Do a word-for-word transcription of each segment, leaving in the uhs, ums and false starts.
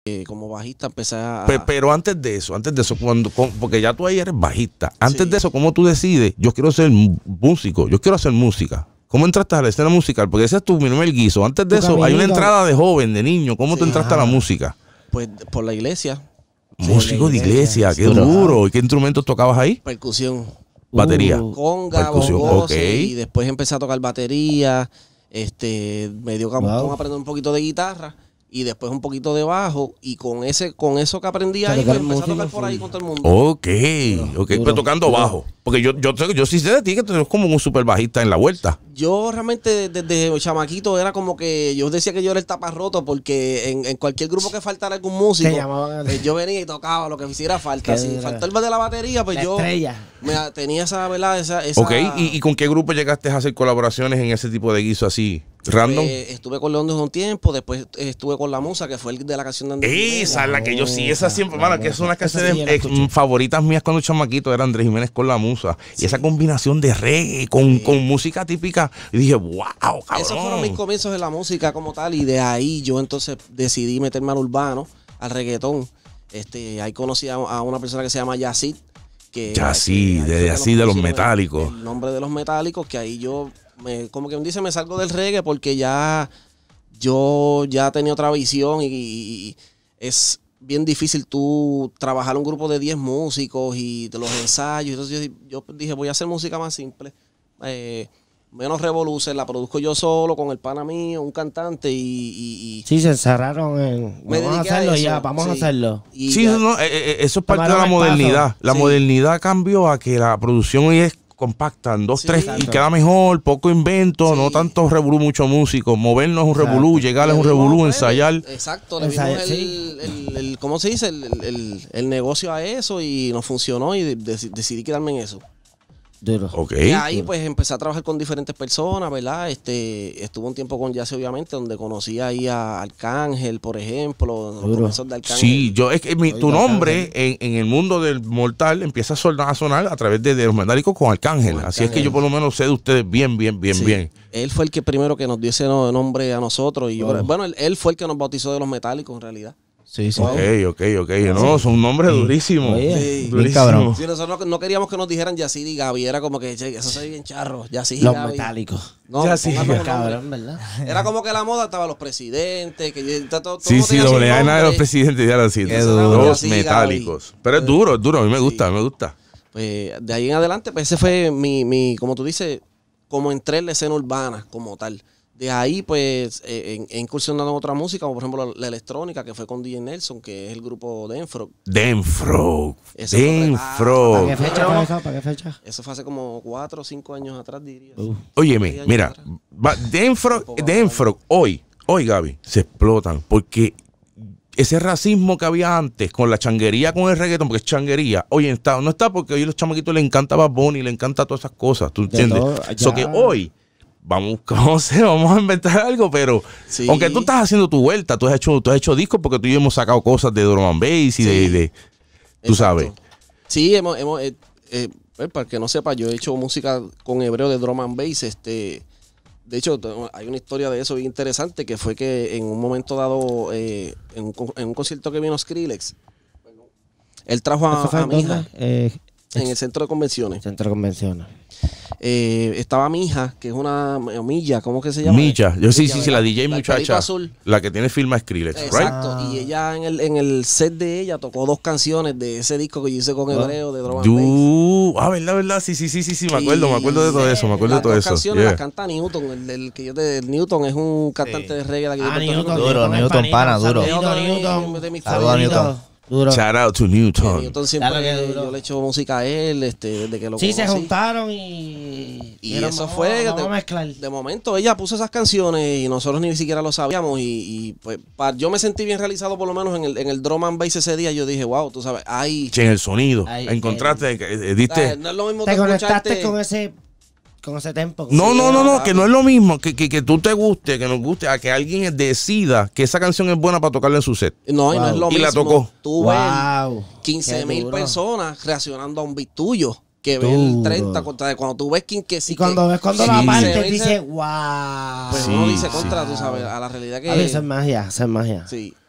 eh, como bajista empecé a... Pero, pero antes de eso, antes de eso, cuando, porque ya tú ahí eres bajista, antes sí. de eso, ¿cómo tú decides? Yo quiero ser músico, yo quiero hacer música. ¿Cómo entraste a la escena musical? Porque ese es tu primer guiso. Antes de eso, hay una entrada de joven, de niño. ¿Cómo sí. tú entraste a la música? Pues por la iglesia. Músico de iglesia, qué duro. duro. ¿Y qué instrumentos tocabas ahí? Percusión. Batería. Uh, conga, percusión. bongos, Okay. Y después empecé a tocar batería. Este, me dio como wow. aprender un poquito de guitarra. Y después un poquito de bajo. Y con ese con eso que aprendí ahí, pues empecé a tocar por ahí con todo el mundo. Ok, duro, ok. Duro, pero tocando duro. bajo. Porque yo, yo, yo, yo sí sé de ti que tú eres como un super bajista en la vuelta. Yo realmente desde, desde chamaquito era como que yo decía que yo era el taparroto porque en, en cualquier grupo que faltara algún músico, eh, yo venía y tocaba lo que hiciera falta. Si faltó el de la batería, pues la yo me, tenía esa, ¿verdad? Esa, esa... Ok, ¿Y, ¿y con qué grupo llegaste a hacer colaboraciones en ese tipo de guiso así? ¿Random? Eh, estuve con León desde un tiempo, después estuve con La Musa, que fue el de la canción de Andrés Jiménez. Esa es la que yo sí, esa siempre, mano, que son las canciones eh, favoritas mías cuando chamaquito, era Andrés Jiménez con La Musa. Sí. Y esa combinación de reggae con, sí. con música típica, y dije, wow, cabrón. Esos fueron mis comienzos en la música como tal, y de ahí yo entonces decidí meterme al urbano, al reggaetón. Este, ahí conocí a, a una persona que se llama Yacid. Que, Yacid, que, de así de los metálicos. El, el nombre de los metálicos, que ahí yo... Me, como que me dice, me salgo del reggae porque ya yo ya tenía otra visión y, y, y es bien difícil tú trabajar un grupo de diez músicos y de los ensayos. Entonces yo, yo dije, voy a hacer música más simple, eh, menos revolución, la produzco yo solo con el pana mío, un cantante y... y, y sí, se encerraron en... Vamos a hacerlo a ya, vamos sí. a hacerlo. Y sí, ya, no, eh, eso es parte de la modernidad. La sí. modernidad cambió a que la producción hoy es compactan, dos, sí, tres exacto. y queda mejor, poco invento, sí. no tanto revolú, mucho músico, movernos es un revolú, llegar es un revolú, ensayar. Exacto, le vimos el, sí. el, el, el, ¿cómo se dice? El, el, el negocio a eso y nos funcionó y de, de, decidí quedarme en eso. Duro. Okay. Y ahí pues empecé a trabajar con diferentes personas, ¿verdad? Este, estuve un tiempo con Jazzy, obviamente, donde conocí ahí a Arcángel, por ejemplo, los comienzos de Arcángel. Sí, yo es que mi, tu nombre en, en el mundo del mortal empieza a sonar, a sonar a través de, de los metálicos con Arcángel. Con Arcángel. Así es que yo por lo menos sé de ustedes bien, bien, bien, sí. bien. Él fue el que primero que nos dio ese nombre a nosotros. Y oh. bueno, él, él fue el que nos bautizó de los metálicos en realidad. Sí, sí. Ok, ok, ok. No, son nombres sí. durísimos. Sí, durísimo. Sí, nosotros no, no queríamos que nos dijeran Yacid y Gaby. Era como que, che, eso se ve bien charro. Yacid y los Gaby. metálicos. No, Yacid. Cabrón, ¿verdad? Era como que la moda estaba los presidentes. Que todo, todo sí, sí, doble A nada de los presidentes. Ya lo siento. Los Yacid, metálicos. Gaby. Pero es duro, es duro. A mí me gusta, sí. me gusta. Pues de ahí en adelante, pues ese fue mi, mi, como tú dices, como entré en la escena urbana como tal. De ahí, pues, eh, he incursionado en otra música, como por ejemplo la, la electrónica, que fue con D J Nelson, que es el grupo Denfrog. Denfrog. Denfrog. ¿Para qué fecha fue eso? ¿Para qué fecha? Eso fue hace como cuatro o cinco años atrás, diría. Uh. Óyeme, mira, Denfrog, Denfrog, hoy, hoy, Gaby, se explotan porque ese racismo que había antes con la changuería con el reggaetón, porque es changuería, hoy está, no está porque hoy a los chamaquitos les encanta Bad Bunny, les encanta todas esas cosas, ¿tú entiendes? Eso que hoy... Vamos, no sé, vamos a inventar algo, pero sí. aunque tú estás haciendo tu vuelta, tú has hecho, tú has hecho discos porque tú y yo hemos sacado cosas de drum and bass y sí. de, de, tú Exacto. sabes. Sí, hemos, hemos eh, eh, para el que no sepa, yo he hecho música con hebreo de drum and bass. Este, de hecho, hay una historia de eso bien interesante, que fue que en un momento dado, eh, en, un, en un concierto que vino Skrillex, él trajo a, a mi hija eh, en el centro de convenciones. Centro de convenciones. Eh, estaba mi hija, que es una Milla, ¿cómo que se llama? Milla, yo sí, Milla, sí, sí, la D J la muchacha, azul. La que tiene firma Skrillex, Exacto, right? Y ella en el, en el set de ella tocó dos canciones de ese disco que yo hice con hebreo de drum and bass. Ah, verdad, verdad, sí, sí, sí, sí, sí, me acuerdo, y, me acuerdo de todo eso, me acuerdo de todo las eso. Las canciones yeah. las canta Newton, el, el que yo te, el Newton es un cantante sí. de reggae de aquí de ah, Puerto Newton, Rico. Duro, Newton, pana, duro. Newton, de mis Newton. Duro. Shout out to Newton. Newton siempre yo le echo música a él, este, desde que lo sí, conocí. Se juntaron y... Y eso vamos, fue... Vamos de, de momento ella puso esas canciones y nosotros ni siquiera lo sabíamos. Y, y pues para, yo me sentí bien realizado por lo menos en el, en el drum and bass ese día. Yo dije, wow, tú sabes, ahí... En el sonido. Ay, encontraste, eh, diste... No es lo mismo te conectaste con ese... Con ese tempo. No, no, no, no, que no es lo mismo que, que, que tú te guste, que nos guste, a que alguien decida que esa canción es buena para tocarla en su set. No, wow. y no es lo y mismo. Y la tocó. Tú wow. ves quince mil personas reaccionando a un beat tuyo. Que ve el treinta contra cuando tú ves quien que sí. Y cuando que, ves cuando sí, la parte sí. dice, wow. Pues sí, uno dice contra, sí. tú sabes, a la realidad que. A veces es magia, eso es magia. Sí.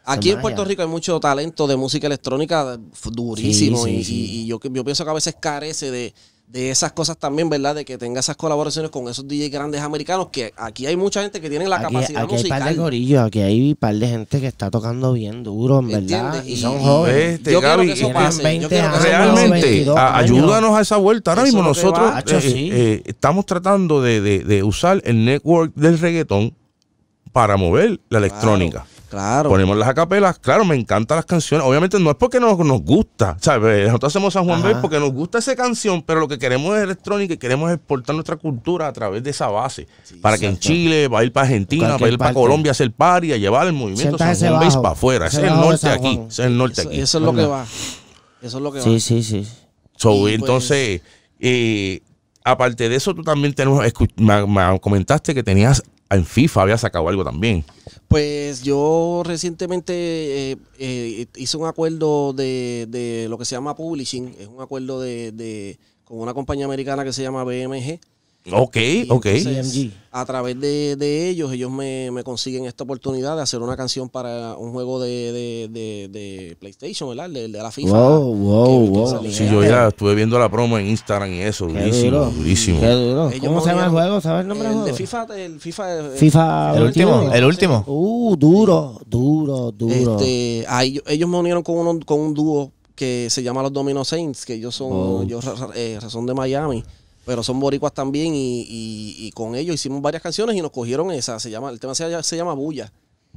Aquí en Puerto Rico hay mucho talento de música electrónica durísimo sí, sí, y, sí. y, y yo, yo pienso que a veces carece de, de esas cosas también, ¿verdad? De que tenga esas colaboraciones con esos D J grandes americanos, que aquí hay mucha gente que tiene la aquí, capacidad aquí musical. Aquí hay par de corillos, aquí hay par de gente que está tocando bien duro, en verdad. ¿Entiendes? Y son y, jóvenes. Este, yo Gaby, quiero que eso pase. Yo quiero que realmente, eso a, ayúdanos a esa vuelta. Ahora eso mismo nosotros va, eh, sí. eh, estamos tratando de, de, de usar el network del reggaetón para mover la electrónica. Claro. Claro. Ponemos las acapelas, claro, me encantan las canciones. Obviamente no es porque nos, nos gusta, ¿sabes? Nosotros hacemos San Juan Bell porque nos gusta esa canción, pero lo que queremos es electrónica y queremos exportar nuestra cultura a través de esa base. Sí, para que en Chile, va a ir para Argentina, va a ir para Colombia a hacer party, a llevar el movimiento San Juan Bell para afuera. Ese es el norte aquí. Ese es el norte eso, aquí. Eso es lo que va. Eso es lo que sí, va. Sí, sí, sí. So, entonces, pues, eh, aparte de eso, tú también tenemos, me, me comentaste que tenías en FIFA, había sacado algo también. Pues yo recientemente eh, eh, hice un acuerdo de, de lo que se llama publishing, es un acuerdo de, de con una compañía americana que se llama B M G. Ok, ok. Entonces, a través de, de ellos, ellos me, me consiguen esta oportunidad de hacer una canción para un juego de, de, de, de PlayStation, ¿verdad? De, de la FIFA. Wow, wow, que, wow. Que sí, yo ya estuve viendo la promo en Instagram y eso, Qué durísimo, duro. durísimo. Qué duro. Ellos ¿Cómo se llama el juego? ¿Sabes el nombre el del de juego? FIFA, el FIFA, FIFA el último, el último. Uh, duro, duro, duro. Este, ahí, ellos me unieron con, uno, con un dúo que se llama los Domino Saints, que ellos son, Oh. ellos eh, son de Miami, pero son boricuas también y, y, y con ellos hicimos varias canciones y nos cogieron esa, se llama, el tema se, se llama Bulla.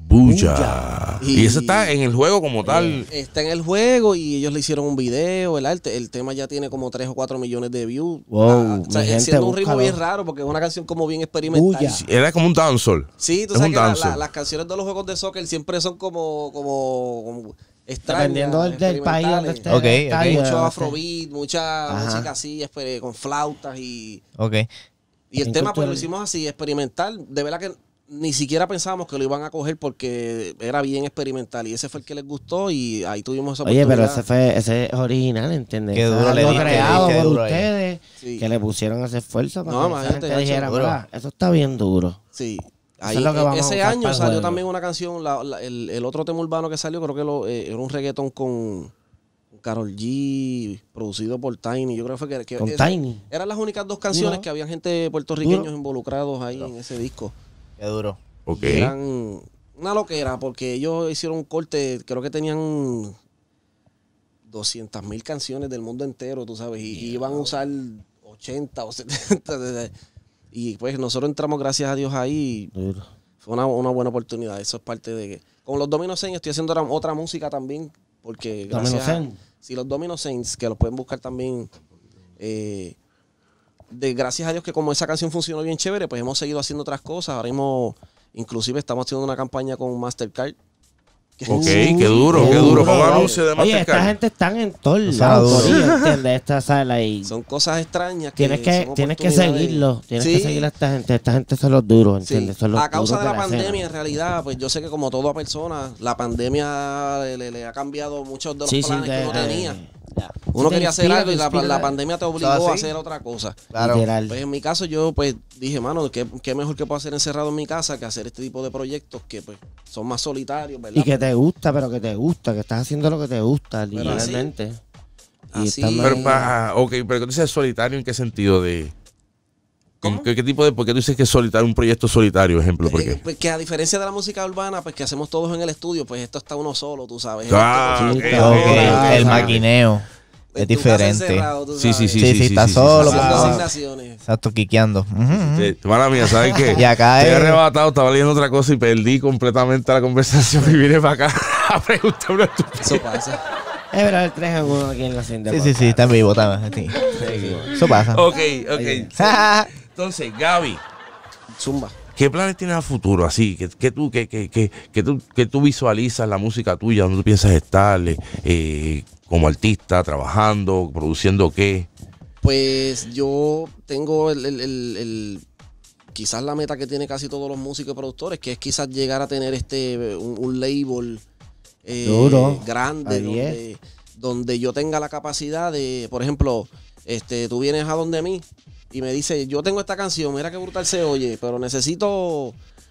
Bulla. Y, y eso está en el juego como tal. Eh, está en el juego y ellos le hicieron un video, ¿verdad? El, el tema ya tiene como tres o cuatro millones de views. Wow, ah, o sea, mi gente, siendo un ritmo búscalo. bien raro porque es una canción como bien experimental. Bulla. Sí, era como un dancehall. Sí, tú Es sabes un que la- dancehall. la- las canciones de los juegos de soccer siempre son como, como, como extrañas. Dependiendo del, del país donde esté. Ok, el estadio, ok. Mucho donde afrobeat, mucha Ajá. música así, espe- con flautas y, Ok. y el En tema pues lo cultural. hicimos así, experimental. De verdad que ni siquiera pensábamos que lo iban a coger porque era bien experimental y ese fue el que les gustó y ahí tuvimos esa Oye, pero oportunidad. ese fue ese es original, ¿entiendes? Qué Fue duro le algo diste, creado qué por duro ahí. ustedes Sí. que le pusieron ese esfuerzo para No, que esa imagínate, gente Nacho, dijera, duro. "Mira, eso está bien duro". Sí. Eso Ahí, es lo que vamos a ese usar para año el salió juego. también una canción, la- la- el, el otro tema urbano que salió, creo que lo, eh, era un reggaetón con Karol G, producido por Tiny. Yo creo que fue que, que Con esa- Tiny. eran las únicas dos canciones Duro. que habían gente puertorriqueños Duro. involucrados ahí en ese disco. Qué duro. Ok. Y eran una loquera porque ellos hicieron un corte, creo que tenían doscientas mil canciones del mundo entero, tú sabes, y, y iban a usar ochenta o setenta. Y pues nosotros entramos, gracias a Dios, ahí. Duro. Fue una, una buena oportunidad. Eso es parte de que. Con los Domino Saints estoy haciendo otra, otra música también. Porque Domino gracias a- Saints. sí, los Domino Saints, que los pueden buscar también. eh, de gracias a Dios que como esa canción funcionó bien chévere, pues hemos seguido haciendo otras cosas. Ahora mismo, inclusive estamos haciendo una campaña con Mastercard. Ok, qué duro, qué duro. Pongo anuncio de Oye, esta Mastercard. gente están en todos Suena lados, duro. corillo, ¿entiendes? Esta sala y Son cosas extrañas que tienes que son tienes que oportunidades. seguirlo, tienes Sí. que seguir a esta gente, esta gente son los duros, Sí. ¿entiendes? Son los A causa de duros la escena. pandemia, en realidad, pues yo sé que como toda persona, la pandemia le, le- le ha cambiado muchos de los Sí, sí, planes de- que uno de- tenía. ya. Uno Sí, te quería hacer inspira, algo y te la, inspira. la pandemia te obligó ¿Así? a hacer otra cosa. Claro. Literal. Pues en mi caso yo pues dije, mano, ¿qué, qué mejor que puedo hacer encerrado en mi casa que hacer este tipo de proyectos que pues son más solitarios, ¿verdad? Y que te gusta, pero que te gusta, que estás haciendo lo que te gusta, Pero literalmente. Y así- está Pero, mal. pa- ok, pero tú dices solitario, ¿en qué sentido de...? ¿En ¿Cómo? ¿Qué, qué tipo de...? ¿Por qué tú dices que es solitario, un proyecto solitario, ejemplo? ¿Por Eh, qué? pues que a diferencia de la música urbana, pues que hacemos todos en el estudio, pues esto está uno solo, tú sabes. Ah, Sí, ok, claro. ok, Ok, ok, el ok. maquineo En es tu casa diferente. encerrado, tú Sí, sí, sabes, sí, Sí, sí, sí, sí, está sí, solo, sí, haciendo Ah. asignaciones. Exacto, quiqueando. Ujú, ujú. sí. Sí, mala mía, ¿sabes qué? Y acá Estoy es- arrebatado, estaba leyendo otra cosa y perdí completamente la conversación y vine para acá a preguntar una estupidez. Eso pasa. Es verdad, el tres en uno aquí en la cinta. Sí, sí, sí, está en vivo, está sí. Eso pasa. Ok, ok. Entonces, Gaby, Zumba. ¿qué planes tienes a futuro? Así, que, que tú, que, que, que, que tú, que tú visualizas la música tuya, dónde tú piensas estar eh, como artista, trabajando, produciendo qué. Pues yo tengo el, el- el- el- quizás la meta que tiene casi todos los músicos y productores, que es quizás llegar a tener este un, un label eh, Duro. grande Ahí donde, donde yo tenga la capacidad de, por ejemplo, este, tú vienes a donde mí y me dices, yo tengo esta canción, mira qué brutal se oye, pero necesito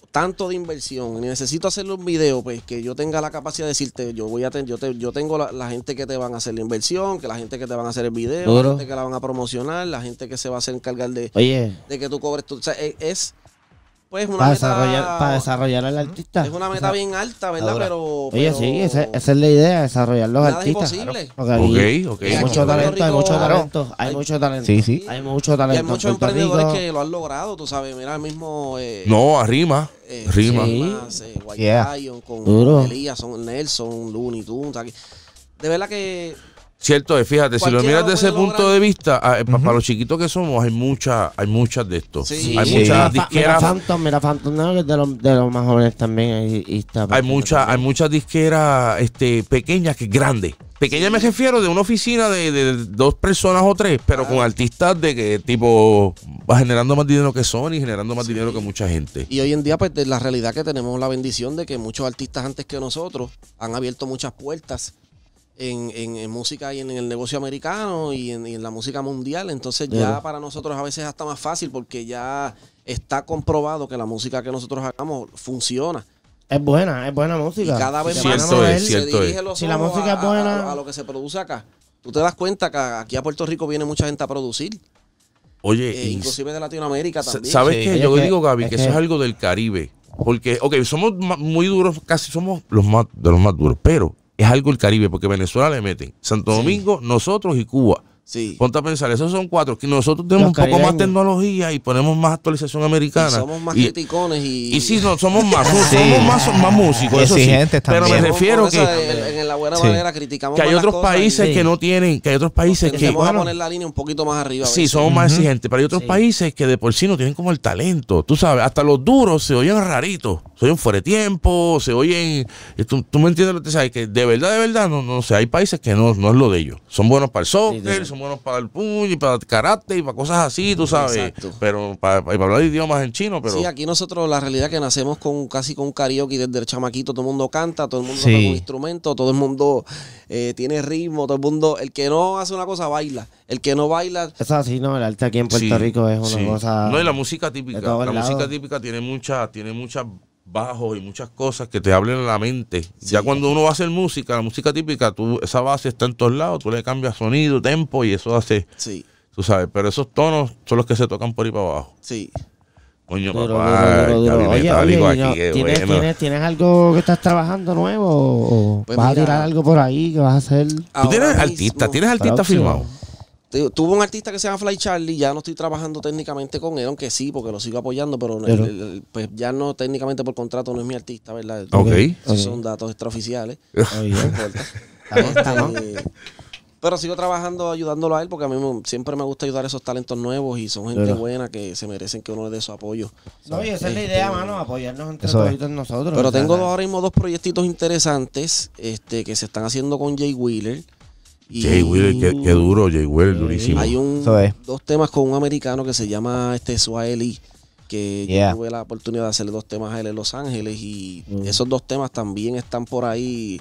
tanto de inversión, ni necesito hacerle un video, pues que yo tenga la capacidad de decirte, yo voy a tener, yo, te, yo tengo la, la gente que te van a hacer la inversión, que la gente que te van a hacer el video, Duro. la gente que la van a promocionar, la gente que se va a hacer encargar de, Oye, de que tú cobres tu, o sea, es, es pues una para meta, desarrollar, para desarrollar al artista. es una meta O sea, bien alta, ¿verdad? Ahora. Pero, Oye, pero sí, esa, esa es la idea, desarrollar los nada es artistas. imposible. Porque aquí Ok, ok. hay Aquí mucho en Puerto talento, hay Rico mucho Claro. talento, hay Hay- mucho talento. Sí, sí. Hay mucho Y talento. hay muchos en Puerto emprendedores Rico. que lo han logrado, tú sabes, mira el mismo eh, No, arrima. eh, rima. Sí. Rimas, eh, White Yeah. Lion con Duro. Elías, son Nelson, Looney Tunes, aquí. De verdad que Cierto, es, fíjate, si lo Cualquiera miras de lo ese puede punto lograr. de vista, ah, eh, pa- para los chiquitos que somos, hay muchas, hay muchas de estos. Sí. Hay Sí. muchas Mira, fa- mira disqueras, Phantom, mira Phantom, no, que es de los, de los más jóvenes también. Y, y está hay muchas, hay muchas disqueras este, pequeñas que grandes. Pequeñas me refiero de una oficina de, de dos personas o tres, pero con artistas de que tipo va generando más dinero que Sony, generando más dinero que mucha gente. y hoy en día pues de la realidad que tenemos la bendición de que muchos artistas antes que nosotros han abierto muchas puertas en, en, en música y en, en el negocio americano y en, y en la música mundial. Entonces ya Claro. para nosotros a veces hasta más fácil porque ya está comprobado que la música que nosotros hagamos funciona. Es buena, es buena Y música. cada vez Si te más pones a Cierto es, ver, se cierto dirige es. los Si la ojos música a- es buena- a, a lo que se produce acá. Tú te das cuenta que aquí a Puerto Rico viene mucha gente a producir, Oye, eh, y inclusive de Latinoamérica sa- también. ¿sabes Sí. qué? Es Yo que- digo, Gaby, es que, que- eso es algo del Caribe. Porque, ok, somos ma- muy duros, casi somos los más de los más duros, pero es algo del Caribe, porque Venezuela le meten, Santo Sí. Domingo, nosotros y Cuba. Sí. Ponte a pensar, esos son cuatro, que nosotros tenemos un poco más caribeños. tecnología y ponemos más actualización Y americana. somos más Y- criticones y... Y sí, no, somos más, somos, Sí. somos más, más músicos, eso sí. Exigentes Pero me también. Somos refiero por eso, que, En, en la buena Sí. manera criticamos que hay más las otros cosas países y- que no tienen, que hay otros países que, tendemos a bueno, poner la línea un poquito más arriba. a sí, veces. somos más exigentes, pero hay otros Sí. países que de por sí no tienen como el talento. Tú sabes, hasta los duros se oyen raritos, se oyen fuera de tiempo, se oyen. Tú, tú me entiendes lo que te sabes, que de verdad, de verdad, no, no sé, hay países que no, no es lo de ellos. Son buenos para el soccer, sí. son buenos para el puño y para el karate y para cosas así, tú sabes. Exacto. Pero para, para hablar idiomas en chino, pero. Sí, aquí nosotros la realidad es que nacemos con casi con un karaoke desde el chamaquito, todo el mundo canta, todo el mundo Sí. toca un instrumento, todo el mundo eh, tiene ritmo, todo el mundo, el que no hace una cosa baila, el que no baila, Eso así, ¿no? El arte aquí en Puerto Sí, Rico es una sí. cosa... No, y la música típica. de todos La lados. música típica tiene mucha, tiene muchas bajos y muchas cosas que te hablen en la mente. Ya cuando uno va a hacer música, la música típica, tú, esa base está en todos lados, tú le cambias sonido, tempo y eso hace, sí, tú sabes, pero esos tonos son los que se tocan por ahí para abajo. sí. Coño, Duro, papá, duro, duro, Gaby duro. Oye, Metálico oye, aquí, no, qué ¿tienes, bueno. tienes, ¿tienes algo que estás trabajando nuevo o Pues vas mira, a tirar algo por ahí que vas a hacer? Tú Ahora tienes mismo, artista, tienes artista Próximo. firmado. tu- Tuve un artista que se llama Fly Charlie, ya no estoy trabajando técnicamente con él, aunque sí, porque lo sigo apoyando, pero, Pero- el- el- pues ya no técnicamente por contrato no es mi artista, ¿verdad? Ok. Esos Ok. son datos extraoficiales. Oye, No importa. está bien, está bien. Eh, pero sigo trabajando ayudándolo a él porque a mí me- siempre me gusta ayudar a esos talentos nuevos y son gente Claro. buena que se merecen que uno les dé su apoyo. No, y esa es la Este, idea, mano, apoyarnos entre Eso es. todos nosotros. Pero o sea, tengo ahora mismo dos proyectitos interesantes este, que se están haciendo con Jay Wheeler. Y Jay Wheeler, qué, qué duro, Jay Wheeler, durísimo. Hay un, Eso es. dos temas con un americano que se llama este Swahili, que Yeah. yo tuve la oportunidad de hacerle dos temas a él en Los Ángeles y Mm. esos dos temas también están por ahí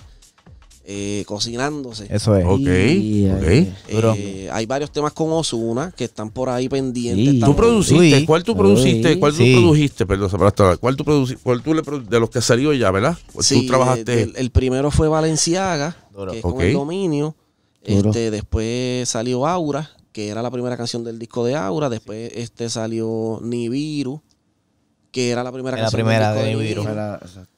eh, cocinándose. Eso es. Ok, Y- ok. ay, Duro. Eh, hay varios temas con Ozuna que están por ahí pendientes. Sí. ¿Tú Estamos- produciste? Uy. ¿Cuál tú produciste? Uy. ¿Cuál tú Sí. produjiste? Perdón, para estar- ¿Cuál tú produciste? ¿Cuál tú le produ- de los que salió ya, verdad? ¿Cuál Sí, tú trabajaste? el, el primero fue Valenciaga, Duro. que es Ok. con el dominio. Duro. Este, después salió Aura, que era la primera canción del disco de Aura. Después este salió Nibiru, que era la primera La canción primera del disco de de Nibiru. Nibiru. Era- exacto.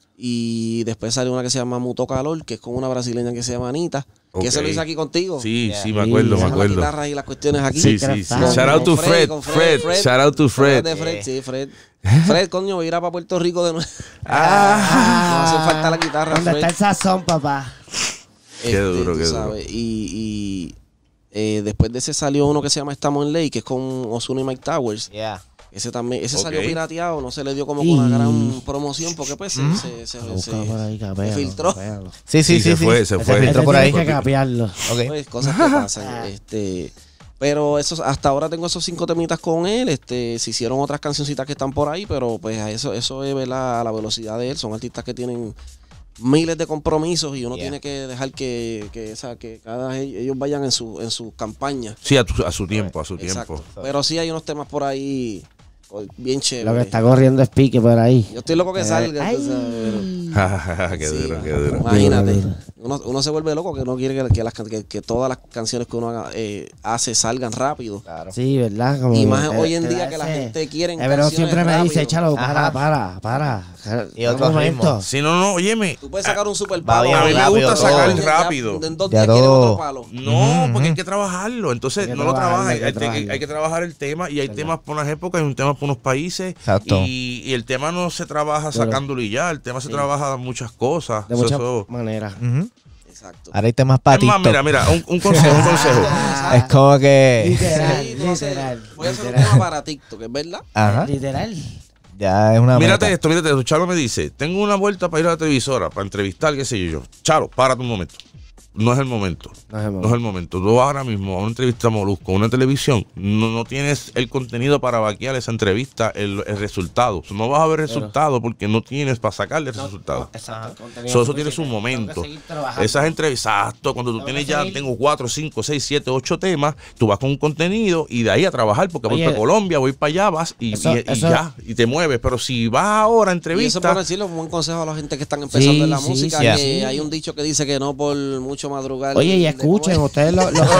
Y después salió una que se llama Muto Calor, que es con una brasileña que se llama Anita. Ok. Que se lo hice aquí contigo. Sí, Yeah. sí, me acuerdo, me Sí, Las acuerdo. guitarras y las cuestiones aquí. Sí, que sí, era sí. fan. Shout out to Con Fred, con Fred, shout out to Fred. de Fred, sí, Fred. Fred, coño, voy a ir a para Puerto Rico de nuevo. Ah, No hace falta la guitarra, ¿Dónde Fred. está el sazón, papá? Qué duro, tú qué duro. sabes. Y, y, eh, después de ese salió uno que se llama Estamos en Ley, que es con Ozuna y Mike Towers. Yeah. Ese también, ese Ok. salió pirateado, no se le dio como Y- una gran promoción porque pues se, se, se, Busca se- por ahí, capéalo, filtró. capéalo. Sí, sí, Sí, sí. se sí. fue, se Ese fue. filtró Ese por ahí. tienes que capearlo. Ok. pues, cosas que pasan. este, pero esos, hasta ahora tengo esos cinco temitas con él. Este, se hicieron otras cancioncitas que están por ahí, pero pues a eso, eso es ¿verdad? A la velocidad de él. Son artistas que tienen miles de compromisos y uno Yeah. tiene que dejar que, que, esa, que cada ellos vayan en su, en su campaña. Sí, a, tu- a su tiempo, a su Exacto. tiempo. Pero sí hay unos temas por ahí bien chévere. Lo que está corriendo es pique por ahí. Yo estoy loco que salga. Ay. tú sabes, qué Sí, duro, qué mano. duro. Imagínate. Duro, duro. Uno, uno se vuelve loco que no quiere que, que, las, que, que todas las canciones que uno haga, eh, hace salgan rápido. Claro. Sí, ¿verdad? Como Y que más te- hoy en te día da que la ese- gente quiere Eh, pero canciones siempre me dice, rápido. échalo, para, Ajá. para, para. Y Un otro momento. ritmo. Si no, no, óyeme. Tú puedes sacar un super Va palo. bien A mí me rápido gusta todo. sacar Ya- rápido. En dos Ya días quieren todo. otro palo. No, porque hay que trabajarlo. Entonces, Hay que no lo trabajarlo, trabajas. hay que Hay, que- trabajarlo. hay que trabajar el tema. Y hay temas por unas épocas y un tema por unos países. Exacto. Y, y el tema no se trabaja Pero- sacándolo y ya. El tema se Sí. trabaja de muchas cosas. De Eso- muchas eso- maneras. Ujú. Exacto. Ahora hay temas Es para más, TikTok. mira, mira, un, un consejo, un consejo. Es como que... Literal, Sí, tú haces- literal. voy a hacer un literal. tema para TikTok, ¿es verdad? Ajá. Literal. Ya es una Mírate meta. esto, mírate esto. Charo me dice, tengo una vuelta para ir a la televisora, para entrevistar, qué sé yo. Yo, Charo, párate un momento. No es el momento. No es el No es el momento. Tú ahora mismo a una entrevista a Molusco, a una televisión, no, no tienes el contenido para vaquear esa entrevista, el, el resultado. No vas a ver resultado porque no tienes para sacarle el resultado. Exacto. el contenido So, eso suficiente. tiene su Tengo que momento. seguir trabajando. Esas entrevistas, exacto, cuando tú Tengo tienes que ya, seguir. tengo cuatro, cinco, seis, siete, ocho temas, tú vas con un contenido y de ahí a trabajar, porque voy Oye, para Colombia, voy para allá, vas y, eso- y- y eso- ya, y te mueves. Pero si vas ahora a Y eso entrevista, por decirle un buen consejo a la gente que están empezando Sí, en la sí, música, sí. que Sí. hay un dicho que dice que no por mucho madrugar. Oye, y de- escuchen, ¿cómo ustedes lo... lo-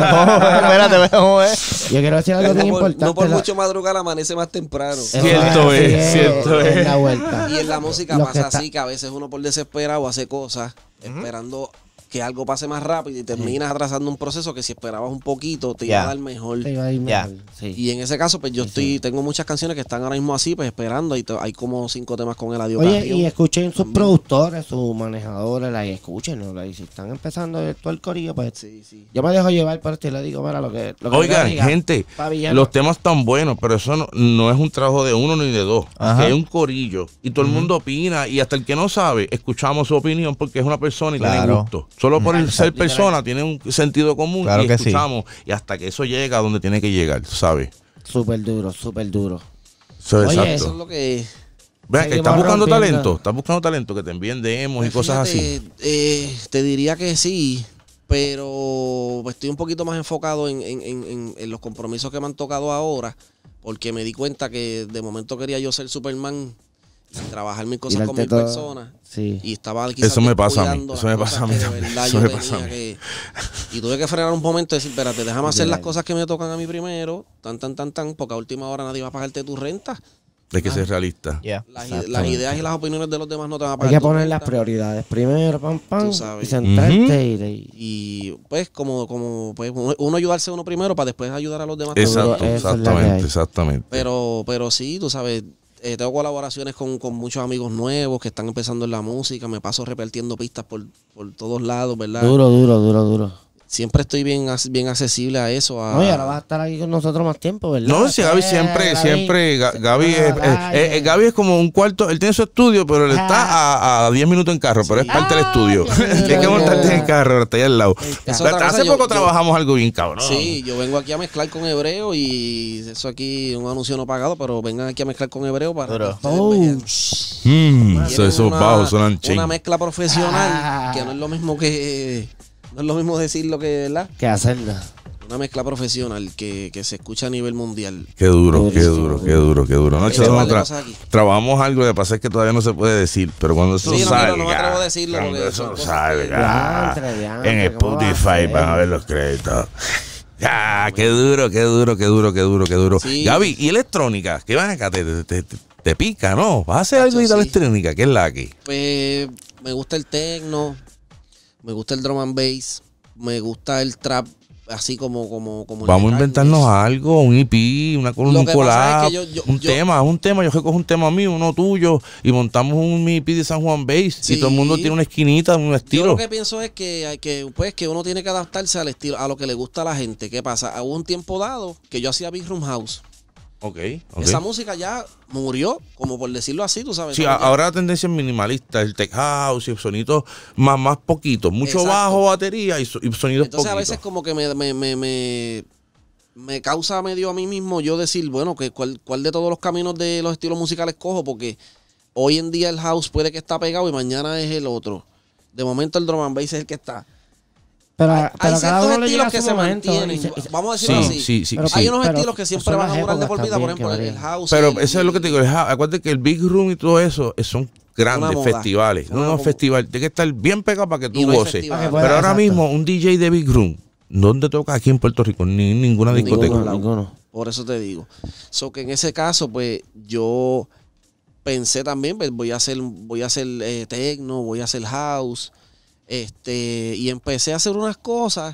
Espérate, vamos a ver. Yo quiero decir algo es? bien No por, importante. no por lo- mucho madrugar amanece más temprano. Eso Cierto así es, cierto es es. la vuelta. Y en la música Lo que pasa está- así, que a veces uno por desesperado hace cosas esperando que algo pase más rápido y terminas atrasando un proceso que si esperabas un poquito te iba Ya. a dar mejor. Te iba a ir Ya. mejor, sí. Y en ese caso, pues yo Sí, estoy, sí. tengo muchas canciones que están ahora mismo así, pues esperando. Y te- hay como cinco temas con el adiós. Oye, y escuchen sus productores, sus manejadores, la escuchen, ¿no? Y si están empezando todo el corillo, pues Sí, sí. yo me dejo llevar por esto y le digo, mira, lo que, lo que oigan, me diga, gente, pa' villano. los temas están buenos, pero eso no, no es un trabajo de uno ni de dos. Ajá. Es un corillo. Y todo el mundo opina. Y hasta el que no sabe, escuchamos su opinión porque es una persona y tiene Claro. gusto. Solo por el ser Literal. persona tiene un sentido común Claro y que sí. escuchamos. Y hasta que eso llega a donde tiene que llegar, ¿sabes? Súper duro, súper duro. Eso es Oye, exacto. Eso es lo que... Vean que seguimos estás buscando rompiendo. talento. Estás buscando talento que te envíen demos y Pues cosas fíjate, así. eh, te diría que sí, pero estoy un poquito más enfocado en, en- en- en- en los compromisos que me han tocado ahora, porque me di cuenta que de momento quería yo ser Superman y trabajar mis cosas con Tirarte mil todo. personas. Sí. Y estaba quizás Eso me pasa a mí, descuidando eso las me pasa cosas a mí que de también, verdad eso yo me pasa a tenía mí. que- Y tuve que frenar un momento y decir, espérate, déjame hacer las Literal. cosas que me tocan a mí primero, tan, tan, tan, tan, porque a última hora nadie va a pagarte tu renta. Hay que ser realista. Ya. Las, Exactamente. las ideas y las opiniones de los demás no te van a Hay pagar que tu poner las renta. prioridades primero, pam, pam, Tú sabes. y centrarte y, y- Y pues como, como pues, uno, uno ayudarse a uno primero para después ayudar a los demás. Exacto, Esa es la que exactamente, hay. exactamente. Pero, pero sí, tú sabes, eh, tengo colaboraciones con, con muchos amigos nuevos que están empezando en la música, me paso repartiendo pistas por, por todos lados, ¿verdad? duro, duro, duro, duro. Siempre estoy bien, ac- bien accesible a eso. A, No, y ahora vas a estar aquí con nosotros más tiempo, ¿verdad? No, si Gaby Eh, siempre, Gaby. siempre, Ga- Gaby es, Ah, eh, eh, Gaby es como un cuarto, él tiene su estudio, pero él está a, a diez minutos en carro, pero es parte del Ah, estudio. Dios mío. Tienes que montarte en carro, está ahí al lado. Es otra cosa, Hace yo- poco yo- trabajamos algo bien cabrón. Sí, yo vengo aquí a mezclar con Hebreo y eso aquí un anuncio no pagado, pero vengan aquí a mezclar con Hebreo para Duro. que ustedes Oh, vean. Mm, Tienen eso- esos una- bajos suenan ching. Una mezcla profesional Ah. que no es lo mismo que no es lo mismo decirlo que, ¿verdad? ¿Qué hacerlo? Una mezcla profesional que, que se escucha a nivel mundial. Qué duro, Duro, qué duro, duro, qué duro, qué duro. No, Hay nosotros un par de tra- cosas aquí. trabajamos algo, lo que pasa es que todavía no se puede decir, pero cuando eso Sí, no, salga, no, no me atrevo a decirlo cuando porque eso son cosas salga, que- Diantre, diantre, en ¿cómo va a Spotify ser? van a ver los créditos. Ah, qué duro, qué duro, qué duro, qué duro, qué duro. Sí. Gaby, ¿y electrónica? ¿Qué van acá? Te, te, te, te- te pica, ¿no? ¿Vas a hacer algo de Tacho, la sí. electrónica? ¿Qué es la que? Pues me gusta el techno, me gusta el drum and bass, me gusta el trap, así como como como el Vamos a de inventarnos Darkness. algo, un E P, una columna, Lo un que pasa collab, es que yo- yo- un yo- tema, un tema. Yo recojo un tema mío, uno tuyo, y montamos un E P de San Juan Bass. Sí. Y todo el mundo tiene una esquinita, un Yo estilo. lo que pienso es que hay que pues que uno tiene que adaptarse al estilo, a lo que le gusta a la gente. ¿Qué pasa? Hubo un tiempo dado que yo hacía Big Room House. Ok, ok. Esa música ya murió, como por decirlo así, tú sabes. Sí, ¿no? a- Ya- ahora la tendencia es minimalista, el tech house y sonidos más, más poquitos, mucho Exacto. bajo, batería y, so- y sonidos Entonces a poquitos. veces como que me, me, me, me, me causa medio a mí mismo yo decir, bueno, que cuál, cuál de todos los caminos de los estilos musicales cojo, porque hoy en día el house puede que está pegado y mañana es el otro. De momento el drum and bass es el que está. Pero, hay, pero hay cada ciertos uno le llega estilos a que su se momento. mantienen. y se- y se- Vamos a decirlo Sí, así. sí, sí. Pero sí. Hay unos pero estilos que siempre son van las a durar de por épocas vida, por también, ejemplo, que el, el varían. house. Pero el- eso es lo que te digo. el house- Acuérdate que el Big Room y todo eso eh, son grandes moda. festivales. No, Una no, como- festival. Tiene que estar bien pegado para que Y tú no hay goces. festival. Para que Pero pueda- ahora exacto. mismo, un D J de Big Room, ¿dónde toca aquí en Puerto Rico? Ni en ninguna discoteca. Ninguno, ninguno. Por eso te digo. So que en ese caso, pues, yo pensé también, pues voy a hacer, voy a hacer eh, techno, voy a hacer house. Este, y empecé a hacer unas cosas,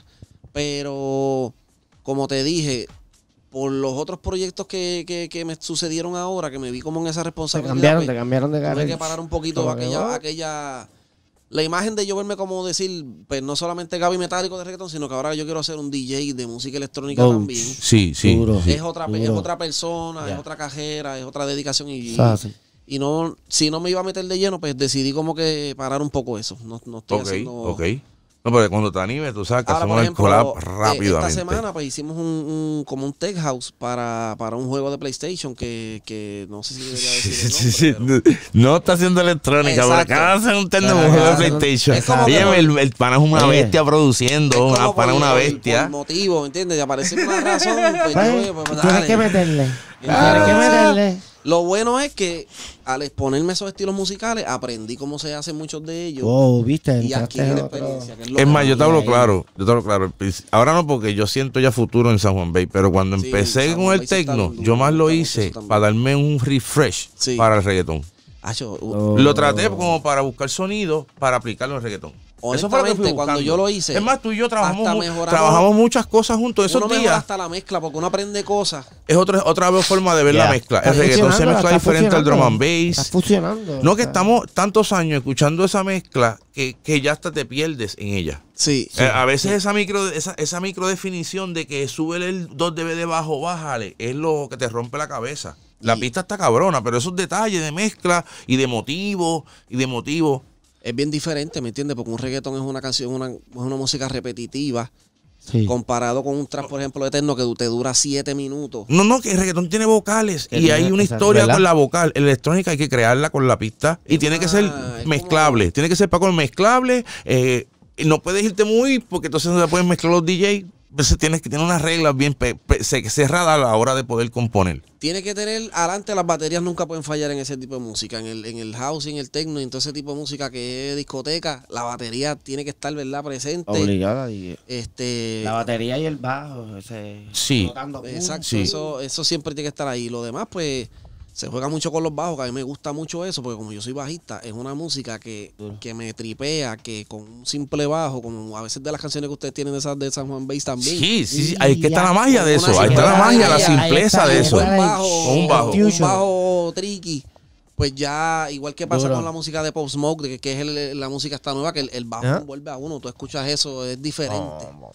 pero como te dije, por los otros proyectos que, que, que me sucedieron ahora, que me vi como en esa Se responsabilidad, cambiaron, pues, te cambiaron de tuve carrera. que parar un poquito Como que, aquella, oh. aquella, la imagen de yo verme como decir, pues no solamente Gaby metálico de reggaetón, sino que ahora yo quiero ser un D J de música electrónica Ouch. también. Sí, sí. Duro. sí. Es otra, es Duro. otra persona, Ya. es otra cajera, es otra dedicación y, Eso es así. y no, si no me iba a meter de lleno, pues decidí como que parar un poco eso. No, no estoy Ok, haciendo. ok. No, pero cuando te animes, tú sabes que Ahora, hacemos por ejemplo, el collab eh, rápidamente. esta semana pues hicimos un, un- como un tech house para, para un juego de PlayStation que, que no sé si debería decir el Sí, sí, nombre, pero- no está haciendo electrónica, pero Exacto. acaba de hacer un tender de Pero un juego de acaba de hacer un- PlayStation. Es como que Oye, por- el, el pana es una Oye. bestia produciendo, Es como una pana es por- una por- bestia. Por motivo, ¿me entiendes? Y aparece una razón, pues, Pues, yo, pues, tienes dale. que meterle. Claro. Tienes que meterle. Lo bueno es que al exponerme esos estilos musicales, aprendí cómo se hacen muchos de ellos. Wow, viste, Y entraste adquirí en la otro- experiencia. Que es lo Es que más, yo te más- hablo ahí. claro, yo te hablo claro. Ahora no, porque yo siento ya futuro en San Juan Bay, pero cuando Sí, empecé San con Juan el Bay sí está techno, bien yo duro, más lo está mucho hice eso también. para darme un refresh Sí. para el reggaetón. Acho, u- Oh. Lo traté como para buscar sonido para aplicarlo en reggaetón. Eso fue lo que fui Honestamente, cuando buscando. yo lo hice, Es más, tú y yo trabajamos, hasta mu- mejoramos- trabajamos muchas cosas juntos esos uno mejora días. hasta la mezcla porque uno aprende cosas. Es otra, otra vez forma de ver Ya. la mezcla. Está El reggaetón se fusionando, mezcla está diferente al drum and fusionando. Está bass. fusionando. No, que Está- estamos tantos años escuchando esa mezcla que, que ya hasta te pierdes en ella. Sí. Eh, a veces esa micro esa, esa micro definición de que sube el dos D B de bajo, bájale, es lo que te rompe la cabeza. La Y- pista está cabrona, pero esos detalles de mezcla y de motivo y de motivo. Es bien diferente, ¿me entiendes? Porque un reggaetón es una canción, una, es una música repetitiva, Sí. comparado con un trap, por ejemplo, eterno que du- te dura siete minutos. No, no, que el reggaetón tiene vocales Que y tiene- hay una exacto, historia ¿verdad? con la vocal. En la electrónica hay que crearla con la pista y Es tiene que una- ser es mezclable. como- Tiene que ser para con mezclable. Eh, y no puedes irte muy porque entonces no se pueden mezclar los D J. Entonces tienes que tener unas reglas bien pe- pe- se- cerradas a la hora de poder componer. Tiene que tener, adelante las baterías nunca pueden fallar en ese tipo de música, en el, en el house, en el techno, en todo ese tipo de música que es discoteca, la batería tiene que estar, ¿verdad? Presente. Obligada. Y, Este, la batería y el bajo. Ese, Sí. rotando, pum. Exacto, Sí. eso, eso siempre tiene que estar ahí. Lo demás, pues, se juega mucho con los bajos, que a mí me gusta mucho eso, porque como yo soy bajista, es una música que, que me tripea, que con un simple bajo, como a veces de las canciones que ustedes tienen de, esas, de San Juan Bass también. Sí, sí, sí. Ahí que está Ya. la magia de Con eso. una Ahí está la simple magia, la batería. simpleza Ahí de está, eso. ahí Un bajo, Con un bajo. un bajo tricky. Pues ya, igual que pasa Duro. con la música de Pop Smoke, de que, que es el- la música esta nueva, que el, el bajo Ajá. envuelve a uno, tú escuchas eso, es diferente. No,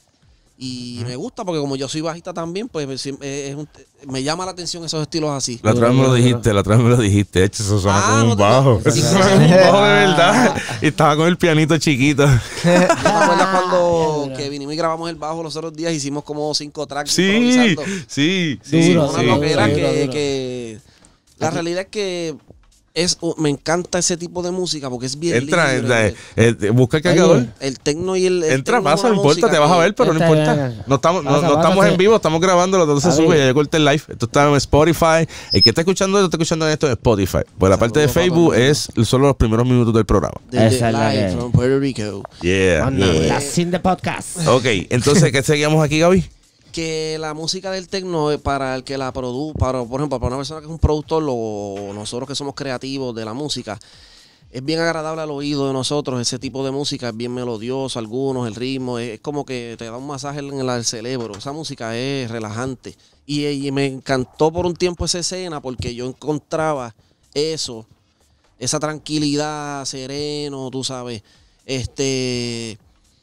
Y me gusta porque como yo soy bajista también, pues es es un- me llama la atención esos estilos así. La otra vez me lo dijiste, la otra vez me lo dijiste. De hecho, eso suena Ah, como no un te- bajo. sí, Eso sí, suena sí. como un bajo de verdad. Y estaba con el pianito chiquito. ¿Te acuerdas cuando Duro. que vinimos y grabamos el bajo los otros días? Hicimos como cinco tracks Sí, improvisando. sí, sí. Duro, Una sí, loquera sí. que, Duro, duro. que- la realidad es que es me encanta ese tipo de música porque es bien Entra, libre. entra, eh, eh, busca el cargador. Oye, El tecno y el, el Entra, tecno es pasa, una no importa, música te vas a que- ver, pero no Esta importa. es- No estamos, no, pasa, no pasa, estamos que- en vivo, estamos grabando, lo todo se A sube, ver. ya yo corté el live. Esto está en Spotify. El que está escuchando esto, está escuchando esto en Spotify. Pues la parte de Saludos para Facebook todo el es solo los primeros minutos del programa. Desde Esa es la live que- from Puerto Rico. Yeah. Anda, yeah. la Sin de Podcast. Ok, entonces, ¿qué seguíamos aquí, Gaby? Que la música del tecno, para el que la produce, para, por ejemplo, para una persona que es un productor o nosotros que somos creativos de la música, es bien agradable al oído de nosotros. Ese tipo de música es bien melodioso, algunos, el ritmo, es, es como que te da un masaje en el, el cerebro. Esa música es relajante. Y, y me encantó por un tiempo esa escena porque yo encontraba eso, esa tranquilidad, sereno, tú sabes, este...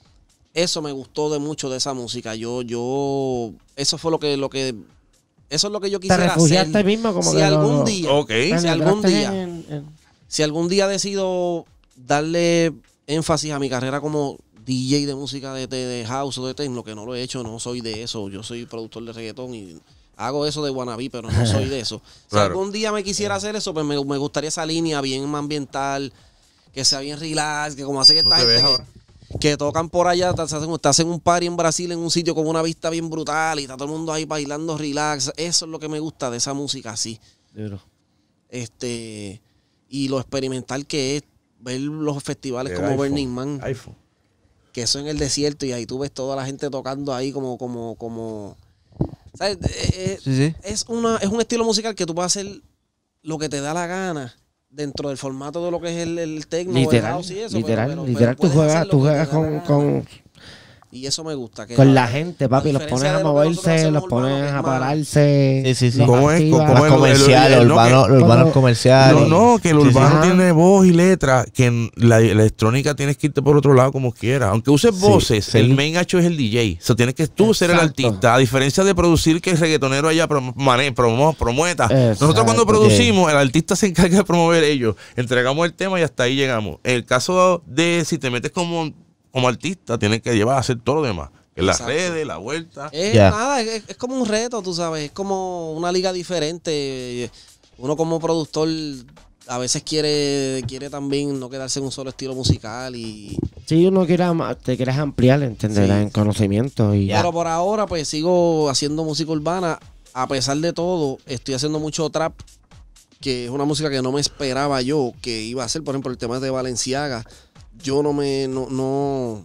Eso me gustó de mucho de esa música. Yo, yo, eso fue lo que, lo que, eso es lo que yo Te quisiera refugiaste hacer. mismo como si que algún no- día, Ok. si algún Penetraste día, en- en- si algún día decido darle énfasis a mi carrera como D J de música de, de, de house o de techno, que no lo he hecho, no soy de eso. Yo soy productor de reggaetón y hago eso de wannabe, pero no soy de eso. Si Claro. algún día me quisiera hacer eso, pues me, me gustaría esa línea bien ambiental, que sea bien relax, que como hace que No esta te gente ves que- ahora. que tocan por allá, te hacen, te hacen un party en Brasil en un sitio con una vista bien brutal y está todo el mundo ahí bailando relax. Eso es lo que me gusta de esa música así. Duro. Este, y lo experimental que es ver los festivales El como iPhone, Burning Man, iPhone. que eso en el desierto y ahí tú ves toda la gente tocando ahí como, como, como, ¿sabes? Eh, eh, Sí, sí. Es una, es un estilo musical que tú puedes hacer lo que te da la gana dentro del formato de lo que es el, el techno, el Literal, house y eso. literal, pero- pero- literal. pero Tú puedes juegas, hacer tú lo que juegas te da la con, gana. con, Y eso me gusta. Que con la gente, papi. a Los diferencia pones a de lo que nosotros moverse, hacemos los urbano, pones que es a más- pararse. Sí, sí, sí. los ¿Cómo es? activas. ¿Cómo Más es? comercial, el- el- urbano, no que- urbano todo- comercial. No, no, que el Sí, sí. urbano Ajá. tiene voz y letra, que en la electrónica tienes que irte por otro lado como quieras. Aunque uses Sí, voces, sí. el main hecho es el D J. So, tienes que tú ser el Exacto. artista. A diferencia de producir que el reggaetonero allá prom mane, promo, promueta. Exacto. Nosotros cuando Ok. producimos, el artista se encarga de promover ellos. Entregamos el tema y hasta ahí llegamos. En el caso de si te metes como, como artista, tienes que llevar a hacer todo lo demás. En las Exacto. redes, la vuelta. Es Ya. nada, es, es como un reto, tú sabes, es como una liga diferente. Uno como productor a veces quiere, quiere también no quedarse en un solo estilo musical y Si uno quiere, ama- te quieres ampliar, ¿entender? Sí. En conocimiento y pero por ahora pues sigo haciendo música urbana. A pesar de todo, estoy haciendo mucho trap, que es una música que no me esperaba yo que iba a hacer. Por ejemplo, el tema de Balenciaga. Yo no me, no, no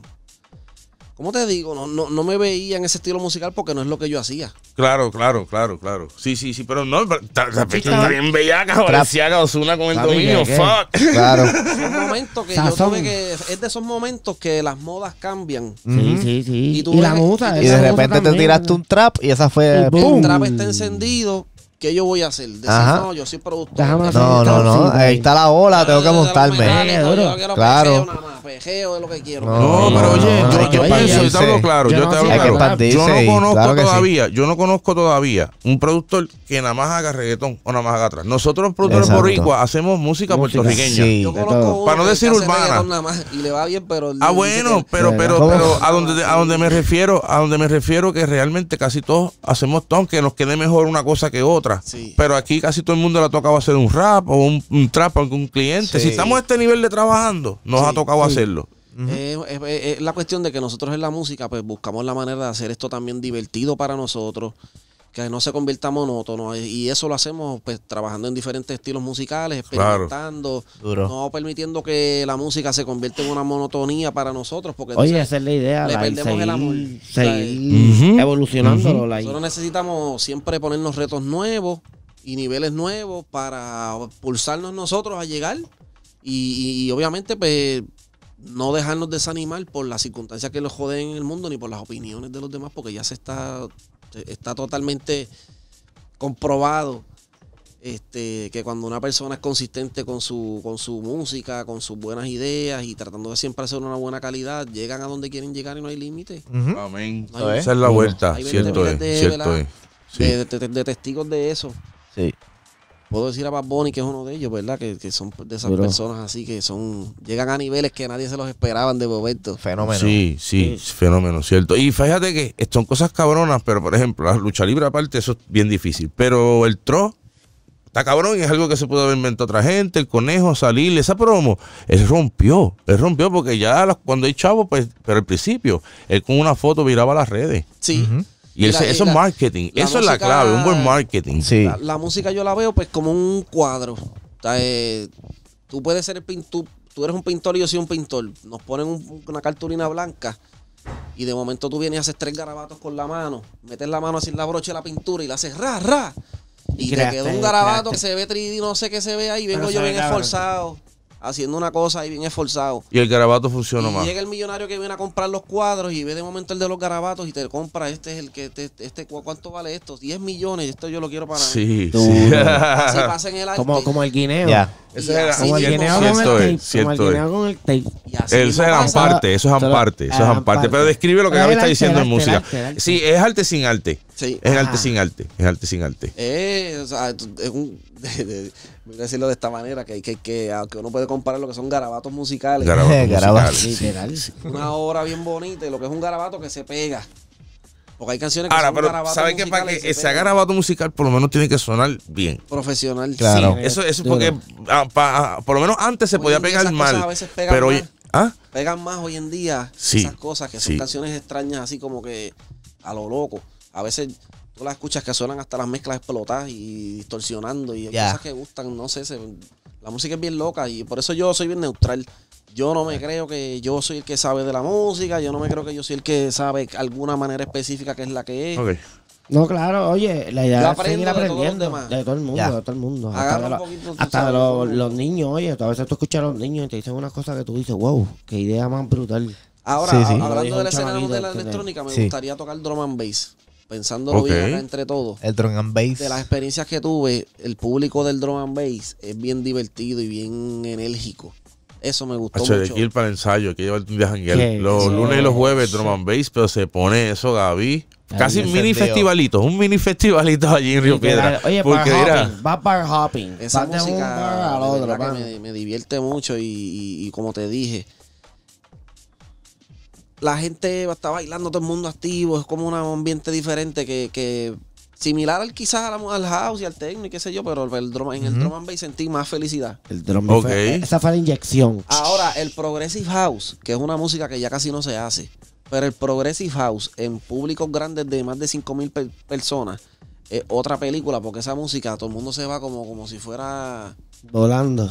¿cómo te digo? No, no, no me veía en ese estilo musical porque no es lo que yo hacía. Claro, claro, claro, claro. Sí, sí, sí, pero no, pero está, está- Sí, está está- bien bellaca, Valenciaga, Ozuna con el Papi, dominio, ¿qué, qué? fuck. Claro. Son momentos que yo Sazón. tuve que. Es de esos momentos que las modas cambian. Sí, Ujú. sí, sí. Y Y, tú la ves- musa. y Y esa de musa repente te también, tiraste un trap y esa fue. Y boom. ¡Pum! El trap está encendido. ¿Qué yo voy a hacer? Decir, Ajá. no, yo soy productor. Déjame hacer No, no, no. Sí, Ahí está la ola, tengo que Ah, de los montarme. mecánicos, Duro. Yo no quiero Claro. pejeo nada más. Pejeo es lo que quiero. No, No, pero oye, no, yo, hay que yo pienso, yo te expandirse. hablo claro, Yo yo no te sé, hablo Hay que claro. expandirse, Yo no y conozco claro que sí. todavía, yo no conozco todavía un productor que nada más haga reggaetón o nada más haga atrás. Nosotros los productores Exacto. boricuas hacemos música, Música. puertorriqueña. Sí. Yo de conozco todo. uno Para no que decir hace urbana. reggaetón nada más y le va bien, pero él Ah, dice bueno, que- pero, Sí, pero, ¿cómo? pero a donde, a donde me refiero, a donde me refiero que realmente casi todos hacemos todo, aunque nos quede mejor una cosa que otra. Sí. Pero aquí casi todo el mundo le ha tocado hacer un rap o un, un trap a algún cliente. Sí. Si estamos a este nivel de trabajando, nos Sí, ha tocado sí. hacerlo. Eh, es, es- es la cuestión de que nosotros en la música pues buscamos la manera de hacer esto también divertido para nosotros, que no se convierta monótono, y eso lo hacemos pues trabajando en diferentes estilos musicales, Claro. experimentando, Duro. no permitiendo que la música se convierta en una monotonía para nosotros, porque Oye, entonces esa es la idea. le la- perdemos seguir, el amor. seguir Ujú. evolucionándolo. Ujú. like. nosotros necesitamos siempre ponernos retos nuevos y niveles nuevos para pulsarnos nosotros a llegar y, y obviamente pues no dejarnos desanimar por las circunstancias que nos joden en el mundo ni por las opiniones de los demás, porque ya se está, está totalmente comprobado este, que cuando una persona es consistente con su, con su música, con sus buenas ideas y tratando de siempre hacer una buena calidad, llegan a donde quieren llegar y no hay límite. Ujú. Amén. No hay- Esa es la vuelta, Hay veinte cierto es, miles de, cierto ¿verdad? es. Sí. de, de- de testigos de eso. Sí. Puedo decir a Bad Bunny que es uno de ellos, ¿verdad? Que, que son de esas Duro. personas así que son llegan a niveles que nadie se los esperaban de momento. Fenómeno. Sí, sí, fenómeno, cierto. Y fíjate que son cosas cabronas, pero por ejemplo, la lucha libre aparte, eso es bien difícil. Pero el tro está cabrón y es algo que se puede haber inventado otra gente. El conejo, salir, esa promo, él rompió. Él rompió porque ya los- cuando hay chavos, pues, pero al principio, él con una foto viraba las redes. Sí. Ujú. Y, Y él la- se- y eso la- es marketing. la Eso es la música- clave, un buen marketing. Sí. La, la música yo la veo pues como un cuadro. O sea, eh, tú puedes ser el pintor, tú eres un pintor y yo soy un pintor. Nos ponen un- una cartulina blanca y de momento tú vienes y haces tres garabatos con la mano, metes la mano así en la brocha de la pintura y la haces ra, ra. Y, Y te creaste- quedó un garabato creaste. que se ve tres D, no sé qué se ve ahí, vengo Pero yo se ve bien cabrón. esforzado, haciendo una cosa ahí bien esforzado. Y el garabato funciona Y más. llega el millonario que viene a comprar los cuadros y ve de momento el de los garabatos y te compra, este es el que, este, este ¿cu- ¿cuánto vale esto? diez millones, esto yo lo quiero para mí. Sí, Duro. sí. Así pasa en el arte. Como, como el guineo. Ya. Ese Y era- así Como el mismo guineo pasa. con el Cierto tape. es, Como el cierto guineo es. con el tape. Y así Eso mismo es pasa. amparte, eso es Solo- amparte, eso es es amparte. amparte. Pero describe lo que Es Gaby el está arte, diciendo el en arte, música. el arte, el arte. Sí, es arte sin arte. Sí. Es arte Ajá. sin arte. Es arte sin arte. Eh, o sea, es un, de, de- voy a decirlo de esta manera, que, que, que aunque uno puede comparar lo que son garabatos musicales, Garabatos Garabatos. musicales, sí. Literal. una obra bien bonita y lo que es un garabato que se pega. Porque hay canciones que Ahora, son pero garabatos ¿sabes qué? Para musicales que y se sea pegan. garabato musical, por lo menos tiene que sonar bien. Profesional. Claro. Sí. Eso, eso Duro. porque ah, pa- por lo menos antes se Hoy podía en día pegar esas cosas mal. a veces pegan Pero hoy, más. ¿Ah? Pegan más hoy en día Sí, esas cosas que son sí. canciones extrañas así como que a lo loco. A veces tú las escuchas que suenan hasta las mezclas explotadas y distorsionando y hay Ya. cosas que gustan, no sé, se- la música es bien loca y por eso yo soy bien neutral. Yo no me creo que yo soy el que sabe de la música, yo no me creo que yo soy el que sabe alguna manera específica que es la que es. Ok. No, claro, oye, la idea Yo es seguir aprendo de todos los aprendiendo demás. de todo el mundo, Ya. de todo el mundo. Hasta Agarra de, un los- poquito, tú hasta sabes, de los, todo. los niños, oye, a veces tú escuchas a los niños y te dicen unas cosas que tú dices, wow, qué idea más brutal. Ahora, Sí, sí. a- Lo hablando dijo de la un escena chamaquito, de la ¿entiendes? electrónica, me Sí. gustaría tocar drum and bass. Pensándolo Ok. bien acá entre todos. El drum and bass. De las experiencias que tuve, el público del drum and bass es bien divertido y bien enérgico. Eso me gustó Hacho, de mucho. aquí para el ensayo, hay que llevarte un día a janguear. ¿Qué? Los Eso- lunes y los jueves drum and bass, pero se pone eso, Gaby. Ahí Casi encendido. mini festivalito, un mini festivalito allí en Río Piedra. Oye, Porque bar mira, hopping, va bar hopping. Esa Vas de un música bar al de otro, verdad que pan. me, me divierte mucho y, y- y como te dije, la gente está bailando, todo el mundo activo, es como un ambiente diferente que, que similar al quizás a la- al house y al techno y qué sé yo, pero el drum- en el drum and bass sentí más felicidad. El drum Ok. fue- esa fue la inyección. Ahora, el Progressive House, que es una música que ya casi no se hace, pero el Progressive House en públicos grandes de más de cinco mil per- personas es otra película, porque esa música todo el mundo se va como, como si fuera... Volando.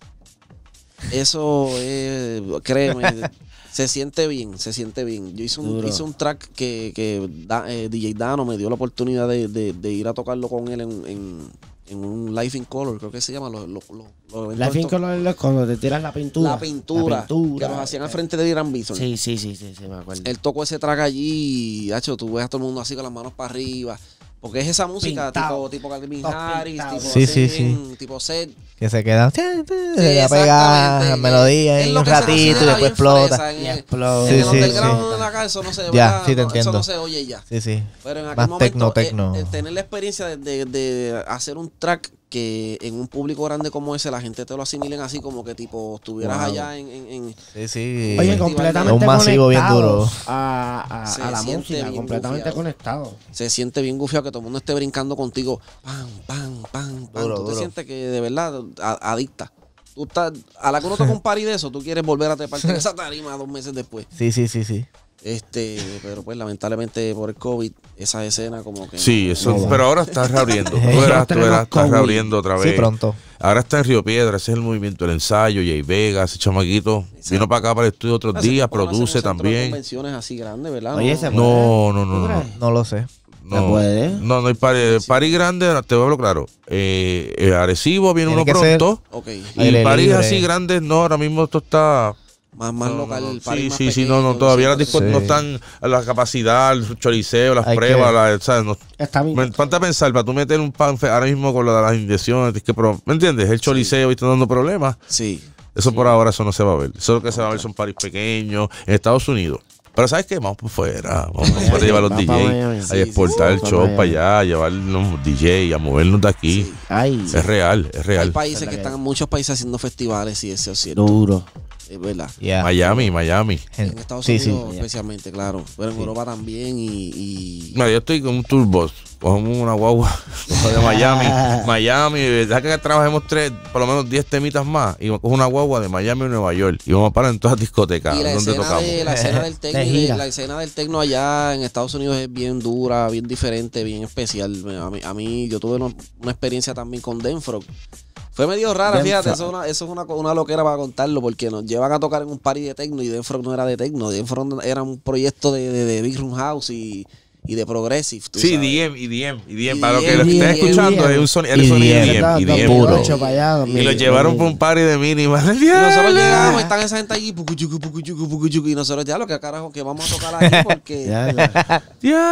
Eso es, créeme, se siente bien, se siente bien. Yo hice un, Duro. hice un track que, que Da- eh, D J Dano me dio la oportunidad de, de- de ir a tocarlo con él en, en, en un Life in Color, creo que se llama. Los, los, los- los eventos La fin estos- color es cuando te tiras la pintura. la pintura, La pintura. que los hacían al frente de Irán Bison. Sí, sí, sí, sí, sí, me acuerdo. Él tocó ese track allí y, hacho, tú ves a todo el mundo así con las manos para arriba. Porque es esa música Pintado. tipo, tipo Calvin Todo Harris, pintado. tipo, Sí, así, sí, sí. tipo set. Que se queda. Se Sí, queda pegada exactamente. la melodía Es en lo un que se ratito y considera después bien explota. fresa, en Y el- explota. En Sí, el sí, underground sí. de acá eso no se Ya, ¿verdad? sí te No, Eso entiendo. no se oye ya. Sí, sí. Pero en aquel Más momento, tecno, tecno. eh, eh, tener la experiencia de, de- de hacer un track que en un público grande como ese la gente te lo asimilen así como que tipo estuvieras Wow. allá en, en- en- Sí, sí. Oye, Es completamente un masivo bien conectados duro. A, a- Se a la siente música, bien completamente bufiado. conectados. se siente bien gufiado que todo el mundo esté brincando contigo. Pam, pam, pam, pam. Duro, Tú te duro. sientes que de verdad a- adicta. Tú estás, a la que uno toca un party de eso, tú quieres volver a treparte en esa tarima dos meses después. Sí, sí, sí, sí. Este, pero pues lamentablemente por el COVID, esa escena como que. sí, no- eso, No va. pero ahora está reabriendo. Tú Nosotros verás, tú tenemos verás, está COVID. reabriendo otra vez. Sí, pronto. Ahora está en Río Piedra, ese es el movimiento del ensayo, Jay Vega, ese chamaquito. Exacto. Vino para acá para el estudio otros Pero se días, pueden hacer un produce centro de también. convenciones así grandes, ¿verdad? Oye, se No, no, no, ¿Tú no. crees? No, No lo sé. no, puede? no, no hay pari, pari grande, te voy a hablar claro. Eh, eh, Arecibo viene Tiene uno que ser- pronto. Ok. Y Aire paris libre. así grandes, no, ahora mismo esto está. Más, más no, no, local, no. el party Sí, más sí, sí, pequeño, no, no, todavía las discos Sí. no están a la capacidad, el choliseo, las Hay pruebas, que- la- ¿sabes? No- Está bien. me- ponte a pensar, para tú meter un pan fe- ahora mismo con lo de las inyecciones, es que, pro- ¿me entiendes? El choliseo y está dando problemas. Sí. Eso por ahora, eso no se va a ver. Eso lo que se va a ver son paris pequeños en Estados Unidos. Pero ¿sabes qué? Vamos por fuera. Vamos por fuera a llevar los Vamos pa' Miami. D Js, a Sí, exportar sí, el sí, show vamos para pa' allá, a llevar los D Js, a movernos de aquí. Sí. Ay, Es real, es Hay real. países que están, muchos países haciendo festivales y eso es cierto. duro. Es verdad. Yeah. Miami, Miami. En Estados Sí, sí. Unidos especialmente, claro. Pero en Europa también y... y- Mira, yo estoy con un turbos, cogemos una guagua de Miami, Miami, deja que trabajemos tres, por lo menos diez temitas más, y cojo una guagua de Miami a Nueva York, y vamos a parar en todas las discotecas, y la donde escena, tocamos. de, la escena del tecno, De y de- gira. la escena del tecno allá en Estados Unidos es bien dura, bien diferente, bien especial. A mí, a mí yo tuve una, una experiencia también con Denfrog. Fue medio rara, Denfrog. fíjate, eso es, una, eso es una, una loquera para contarlo, porque nos llevan a tocar en un party de tecno y Denfrog no era de tecno, Denfrog era un proyecto de, de, de Big Room House y, y de Progressive. tú Sí, sabes. D M, E D M, E D M, E D M, para lo que lo estés E D M, escuchando, es un sonido, el E D M. sonido E D M, ¿Verdad? E D M. Puro. dos mil ocho para allá, Y lo llevaron por un party de mínima. Y nosotros llegamos, están esa gente allí, pucuchucu, pucuchucu, pucuchucu, y nosotros ya lo que carajo que vamos a tocar aquí porque... Ya, ya.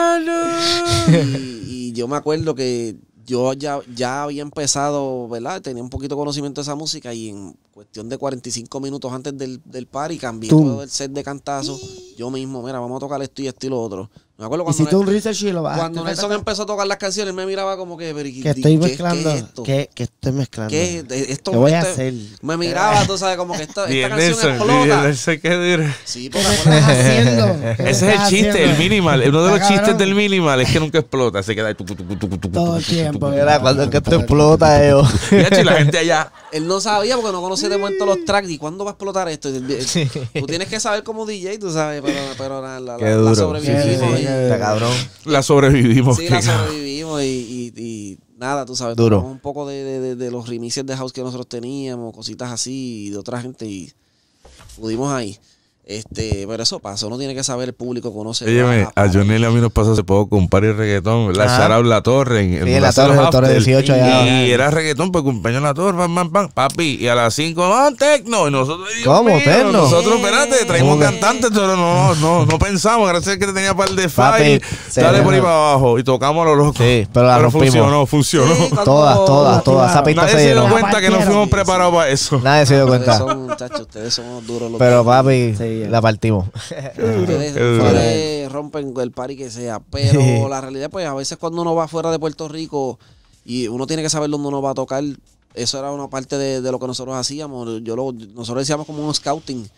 ¡Diablo! y, y yo me acuerdo que yo ya, ya había empezado, ¿verdad? Tenía un poquito de conocimiento de esa música y en cuestión de cuarenta y cinco minutos antes del, del party cambié Tum. todo el set de cantazo. Yo mismo, mira, vamos a tocar esto y esto y lo otro. Me acuerdo cuando, Hiciste un research y lo vas cuando Nelson empezó a tocar las canciones, él me miraba como que... pero, ¿qué- Que estoy qué- mezclando. ¿Qué es esto? ¿Qué, qué estoy mezclando? ¿Qué, esto, ¿Qué voy a este- hacer? Me miraba, tú sabes, como que esta, Y esta el canción Nelson, y el explota. Nelson, ¿qué diré? Sí, ¿Qué porque me acuérdate- estás haciendo? ¿Qué me Ese es el estás chiste, haciendo? el minimal. Uno de los Está chistes cabrón. del minimal es que nunca explota. Se queda ahí. tucu, tucu, tucu, tucu, Todo el tucu, tiempo. tucu, Mira, cuando es que esto explota, eh. tucu. Y hecho, y la gente allá. él no sabía porque no conocía de momento los tracks. ¿Y cuándo va a explotar esto? Y él- él- Tú tienes que saber como D J, tú sabes, pero, pero la, la, Qué la- la duro. sobrevivimos. Sí, sí, sí. y- Está cabrón. La sobrevivimos. Sí, qué la cabrón. sobrevivimos y, y, y nada, tú sabes, Duro. tomamos un poco de, de, de, de los remixes de house que nosotros teníamos, cositas así, y de otra gente, y pudimos ahí. Este, pero eso pasa, uno tiene que saber, el público conoce. Óyeme, baja, a para. Johnny a mí nos pasó hace poco con un party de reggaetón, ¿verdad? Ajá. Shout out La Torre. En, Sí, en La Torre, La Torre dieciocho allá. Y era reggaetón, pues cumpleaños La Torre, pam, pam, pam, papi. Y a las cinco, ah, tecno. Y nosotros, Dios ¿Cómo, mío, tecno? Nosotros, espérate, traímos ¿Cómo que? cantantes, pero no, no, no pensamos. Gracias a que tenía par de Papi, file. se Dale por ahí deja. para abajo. Y tocamos a lo loco. Sí, pero la rompimos. funcionó, funcionó. Sí, cuando- Todas, todas, todas. Esa pista Nadie se se dio llenó. cuenta que no fuimos Sí, preparados para eso. Nadie se dio Ustedes cuenta. son, muchachos, ustedes son unos duros los Pero dos. papi, Sí, la partimos. Ustedes, Qué duro. ustedes rompen el party que sea, pero la realidad, pues a veces cuando uno va fuera de Puerto Rico y uno tiene que saber dónde uno va a tocar, eso era una parte de, de lo que nosotros hacíamos. Yo lo, nosotros decíamos como un scouting.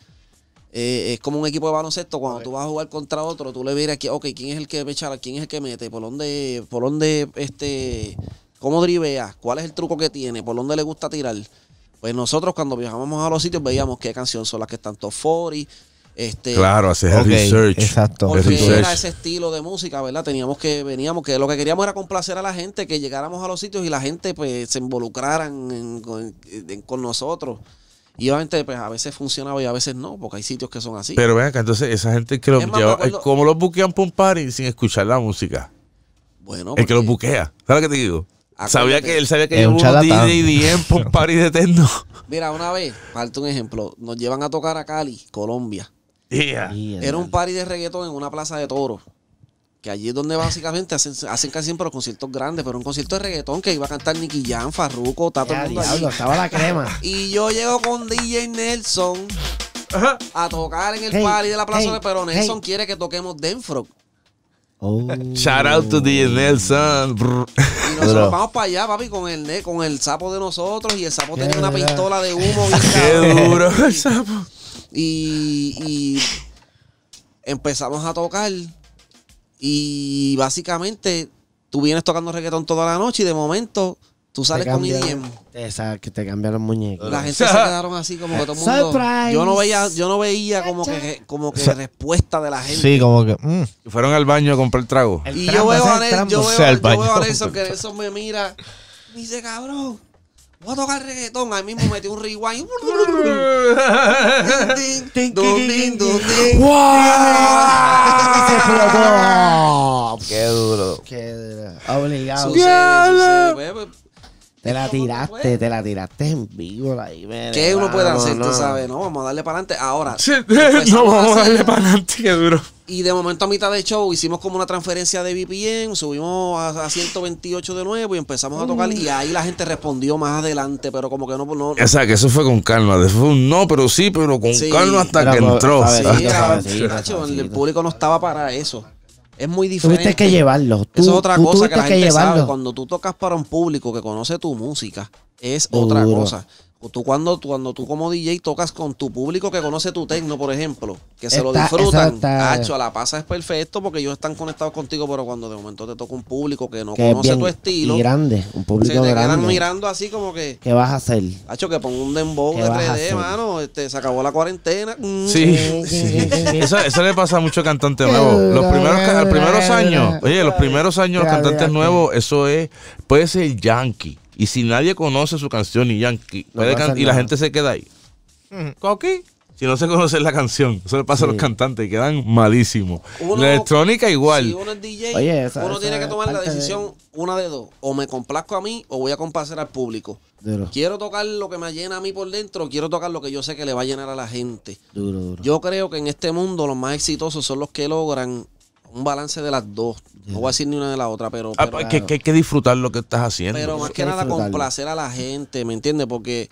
Eh, es como un equipo de baloncesto. Cuando tú vas a jugar contra otro, tú le miras aquí, ok, ¿quién es el que echa, quién es el que mete? ¿Por dónde, por dónde, este, cómo drivea? ¿Cuál es el truco que tiene? ¿Por dónde le gusta tirar? Pues nosotros cuando viajábamos a los sitios veíamos qué canciones son las que están top cuarenta. Este, Claro, hacer Ok, el research. exacto. El porque research. era ese estilo de música, ¿verdad? Teníamos que, veníamos, que lo que queríamos era complacer a la gente, que llegáramos a los sitios y la gente pues se involucraran en- con, en- con nosotros. Y obviamente pues a veces funcionaba y a veces no, porque hay sitios que son así. Pero ven acá, entonces esa gente que los Es más, lleva, me acuerdo- ¿cómo los buquean para un party sin escuchar la música? bueno, El que los porque- buquea. ¿Sabes lo que te digo? Acuérdate. Sabía que él sabía que Es llevó un unos D charlatán. J D M para un party de techno. Mira, una vez, falta un ejemplo, nos llevan a tocar a Cali, Colombia. Yeah. Era un party de reggaetón en una plaza de toros. Que allí es donde básicamente hacen, hacen casi siempre los conciertos grandes, pero un concierto de reggaetón que iba a cantar Nicky Jam, Farruko, está todo Ya, el mundo allí. diablo, estaba la crema. Y yo llego con D J Nelson a tocar en el Hey, party de la plaza, hey, pero Nelson hey. quiere que toquemos Denfrog. Oh. Shout out to D J Nelson. Brr. Y nosotros Duro. vamos para allá, papi, con el ne- con el sapo de nosotros. Y el sapo Qué tenía una duro. pistola de humo bien Qué cabrón. duro el sapo. Y, y empezamos a tocar. Y básicamente tú vienes tocando reggaetón toda la noche y de momento tú sales Te con cambian- E D M. Esa, que te cambian los muñecos. La gente se quedaron así como que todo el mundo. Surprise. Yo no veía, yo no veía como que, como que O sea, respuesta de la gente. Sí, como que. mm. Y fueron al baño a comprar trago. El Y trampo, yo veo, ese a es el Nel- trampo. yo, O veo, sea, el yo veo a baño. Nelson que Nelson me mira. Me dice, cabrón, voy a tocar reggaetón. Ahí mismo metí un rewind. Ding, ding, dun, ding, dun, ding. Se explotó. Qué duro. Qué obligado. Sucede, sucede. Ve, ve. Te la Es como que tiraste, fue. te la tiraste en vivo. Ahí, mire, ¿Qué uno puede vamos, hacer? no. Tú sabes, no, vamos a darle para adelante. Ahora, Sí, empezamos no vamos a así, darle para adelante, qué duro. y de momento a mitad de show hicimos como una transferencia de V P N, subimos a, a ciento veintiocho de nuevo y empezamos a tocar. Y ahí la gente respondió más adelante, pero como que no. no O sea, que eso fue con calma. Fue un no, pero sí, pero con Sí. calma hasta Pero que con- entró. a ver, sí, sí, era- suavecito, chacho, el suavecito. público no estaba para eso. Es muy diferente. Tuviste que llevarlo. Tú, Eso es otra tú cosa que tuviste la gente llevarlo. sabe. Cuando tú tocas para un público que conoce tu música, es otra Duro. cosa. Tú cuando, tú cuando tú como D J tocas con tu público que conoce tu techno, por ejemplo, que se lo Está- disfrutan, eso está- Hacho, la pasa es perfecto porque ellos están conectados contigo, pero cuando de momento te toca un público que no Que es conoce bien tu estilo, y grande, un se público te quedan grande. mirando así como que, ¿Qué vas a hacer? Hacho, que pongo un dembow ¿Qué de vas a tres hacer? D, mano, este, se acabó la cuarentena. Mm. Sí, sí. Eso, eso le pasa a muchos cantantes nuevos. Los primeros, ca- los primeros años, oye, los primeros años, los cantantes nuevos, eso es, puede ser yankee. Y si nadie conoce su canción y yankee, No puede pasa can- y la nada. gente se queda ahí. ¿Coqui? Si no se conoce la canción, eso le pasa a Sí. los cantantes y quedan malísimos. Uno- La electrónica igual. Si uno es D J, Oye, esa- uno esa tiene que es tomar la parte de- decisión, una de dos. O me complazco a mí o voy a complacer al público. Duro, Quiero tocar lo que me llena a mí por dentro, o quiero tocar lo que yo sé que le va a llenar a la gente. duro, duro. Yo creo que en este mundo los más exitosos son los que logran un balance de las dos. No voy a decir ni una de la otra, pero, Ah, pero, pues, que, que hay que disfrutar lo que estás haciendo. pero más hay que que nada disfrutarlo. complacer a la gente, ¿me entiendes? Porque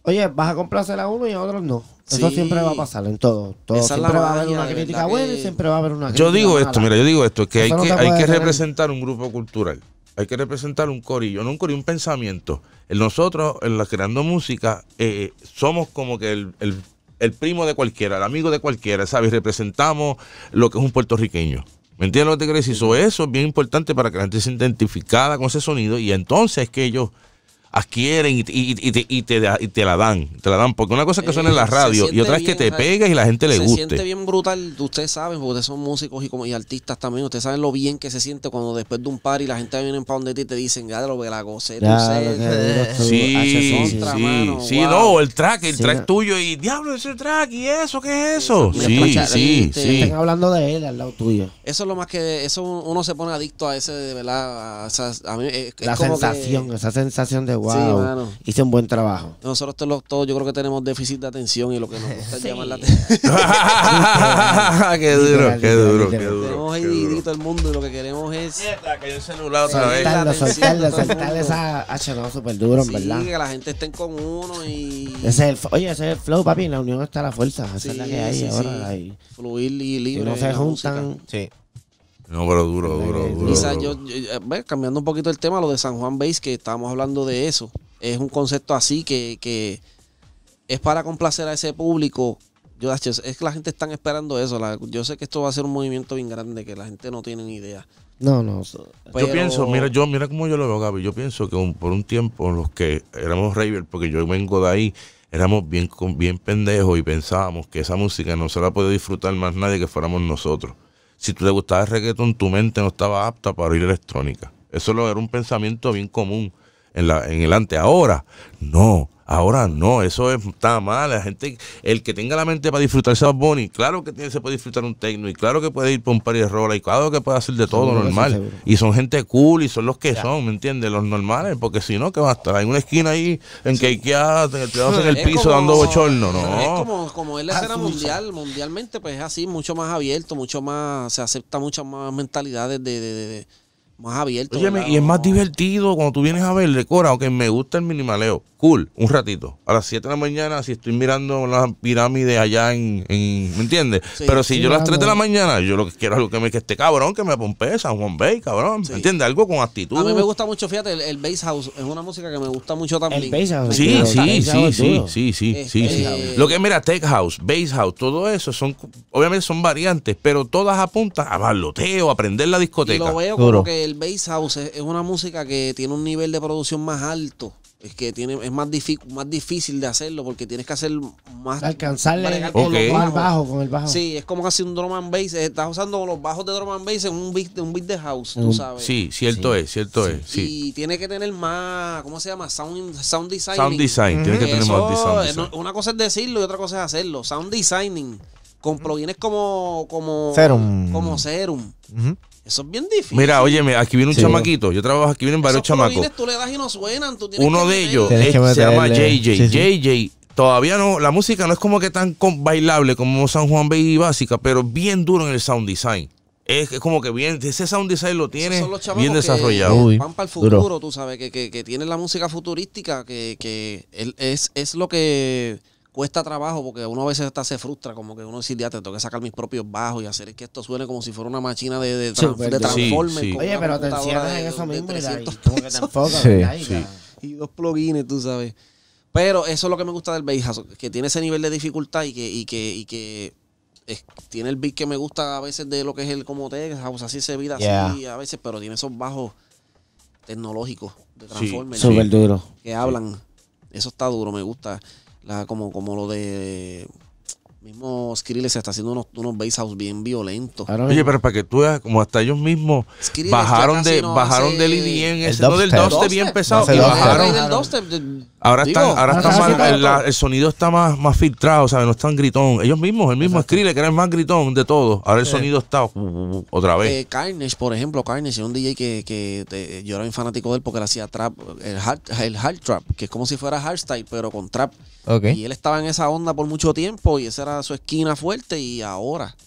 Oye, vas a complacer a uno y a otros no. Eso Sí. siempre va a pasar en todo. todo. Esa es la Siempre va a haber magia, una de crítica verdad buena que- y siempre va a haber una crítica Yo digo mala. esto, mira, yo digo esto, que hay Eso no que, te hay puede que detener. representar un grupo cultural. Hay que representar un corillo, no un corillo, un pensamiento. Nosotros, en la creando música, eh, somos como que el, el, el primo de cualquiera, el amigo de cualquiera, ¿sabes? Representamos lo que es un puertorriqueño. ¿Me entiendes lo que te quiero decir? So, eso es bien importante para que la gente se identificada con ese sonido y entonces es que ellos adquieren y, y, y, te, y, te, da- y te la dan, te la dan, porque una cosa es que suena en la Eh, se radio y siente otra es que bien, te o sea, pegues y la gente le se guste. siente bien brutal, ustedes saben, porque ustedes son músicos y, como, y artistas también, ustedes saben lo bien que se siente cuando después de un party la gente viene para donde ti y te dicen, ya lo que la gocé, tú Ya, sé, lo que duro estuvo. Sí, H C, sí, contra, sí, mano, sí, wow. no, el track, el Sí, track no. tuyo y diablo ese track y eso, ¿qué es eso? Eso, Sí, escucha, sí, este, sí. Estén hablando de él al lado tuyo. Eso es lo más que, eso uno se pone adicto a ese, de verdad, a, esas- a mí, es, es La como sensación, que esa sensación de Sí, wow, mano. hice un buen trabajo. nosotros todos, todos yo creo que tenemos déficit de atención y lo que nos gusta es Sí. llamar la atención. Qué duro, Literal, qué literal, duro, literal. qué duro. Tenemos qué ahí duro. dividito todo el mundo y lo que queremos es Mierda, cayó el celular otra Sí, vez. la Soltarlo, atención soltarlo, de todo el soltarle mundo. esa H, no, súper duro, en sí, verdad. que la gente estén con uno y Ese es el, f- oye, ese es el flow, papi. En la unión está la fuerza. Esa Sí, es la que hay sí, ahora. sí. ahí. fluir y Si libre. no en se la música. juntan. Sí. No, pero duro, duro, duro. Quizás duro. yo, yo- eh, ve, cambiando un poquito el tema, lo de San Juan Bass, que estábamos hablando de eso, es un concepto así que, que es para complacer a ese público. Yo, es que la gente está esperando eso. la- yo sé que esto va a ser un movimiento bien grande, que la gente no tiene ni idea. No, no. so- Pero- Yo pienso, mira, yo, mira cómo yo lo veo, Gaby. Yo pienso que un- por un tiempo los que éramos ravers, porque yo vengo de ahí, éramos bien, con- bien pendejos y pensábamos que esa música no se la podía disfrutar más nadie que fuéramos nosotros. Si tú te gustaba el reggaetón, tu mente no estaba apta para oír electrónica. Eso lo era un pensamiento bien común en, la, en el ante. Ahora, no. Ahora no, eso es- está mal. La gente, el que tenga la mente para disfrutarse a Bad Bunny, claro que tiene, se puede disfrutar un techno y claro que puede ir por un party de rola y claro que puede hacer de todo Seguro que sí, normal. seguro. Y son gente cool y son los que son, ¿me entiendes? Los normales, porque si no, que va a estar en una esquina ahí, en que tirados en el Es piso como- dando bochorno, Es no. como, como es la escena mundial, mundialmente, pues es así, mucho más abierto, mucho más, se acepta muchas más mentalidades de, de, de- de- más abierto. Óyeme, ¿verdad? y es más No- divertido cuando tú vienes a ver, decora, aunque me gusta el minimaleo, cool, un ratito. A las siete de la mañana, si estoy mirando las pirámides allá en, en- ¿me entiendes? Sí. Pero si Sí, yo a las tres de la vamos. mañana, yo lo que quiero es algo que me que esté cabrón, que me pompee, San Juan Bay, cabrón, Sí. ¿me entiendes? Algo con actitud. A mí me gusta mucho, fíjate, el, el bass house es una música que me gusta mucho también. El bass house. Sí, Pero sí, bass sí, house sí, duro. sí, sí, Eh, sí, sí. eh, Lo que mira, tech house, bass house, todo eso son, obviamente son variantes, pero todas apuntan a barloteo, a aprender la Y discoteca. lo veo Duro. como que el bass house es, es una música que tiene un nivel de producción más alto. Es que tiene, es más, difi- más difícil de hacerlo porque tienes que hacer más. Alcanzarle bregar con, con Ok. los con el bajos. bajo, con el bajo. Sí, es como casi un drum and bass. eh, Estás usando los bajos de drum and bass en un beat, un beat de house, tú Un- sabes. Sí, cierto Sí. es, cierto es, sí. Y tiene que tener más, ¿cómo se llama? Sound, sound designing. Sound design, tiene que tener Eso, más de sound eh, design. no- una cosa es decirlo y otra cosa es hacerlo. Sound designing con plugins como como Serum. como Serum. Ujú. Eso es bien difícil. Mira, óyeme, aquí viene un Sí. chamaquito, yo trabajo aquí, vienen varios Esos chamacos. plugins tú le das y no suenan. Tú tienes Uno que de meterle. ellos Tienes es- que se llama J meterle- J. sí, sí. J J, todavía no, la música no es como que tan con- bailable como San Juan Baby básica, pero bien duro en el sound design. Es, es como que bien, ese sound design lo tiene Esos son los chamacos bien que desarrollado. Uy, van para el duro. futuro, tú sabes, que, que, que tienen la música futurística, que, que el- es, es lo que cuesta trabajo, porque uno a veces hasta se frustra, como que uno dice, ya te tengo que sacar mis propios bajos y hacer que esto suene como si fuera una máquina de, de, trans- Súper de duro. Transformer. Sí, sí. con Oye, una pero te computadora encierras de- en eso de mismo y, la- y trescientos como que te pesos enfocas, Sí, ¿verdad? Y sí. la- y dos plugins, tú sabes. Pero eso es lo que me gusta del bass house, que tiene ese nivel de dificultad y que, y que, y que es- tiene el beat que me gusta a veces de lo que es el como tech house, así se vida Yeah. así a veces, pero tiene esos bajos tecnológicos de Sí, Transformers sí. Súper duro. que hablan. Eso está duro, me gusta. La, como, como lo de mismo Skrillex se está haciendo unos, unos bass house bien violentos. Ahora Oye, mismo. pero para que tú veas, como hasta ellos mismos Skrillex bajaron ya casi de no bajaron hace- del E D M, El ese, no del dubstep. dubstep bien pesado, No hace y dubstep. bajaron. El rey del dubstep, de- Ahora digo, están, ahora ahora están están más, haciendo el, la- el sonido está más, más filtrado, ¿sabes? No es tan gritón. Ellos mismos, el mismo Skrillex, que era el más gritón de todos. Ahora el sonido está uh, uh, uh, otra vez. Eh, Carnage, por ejemplo, Carnage era un D J que, que te- yo era bien fanático de él porque él hacía trap, el hard, el hard trap, que es como si fuera hardstyle, pero con trap. Ok. Y él estaba en esa onda por mucho tiempo y esa era su esquina fuerte y ahora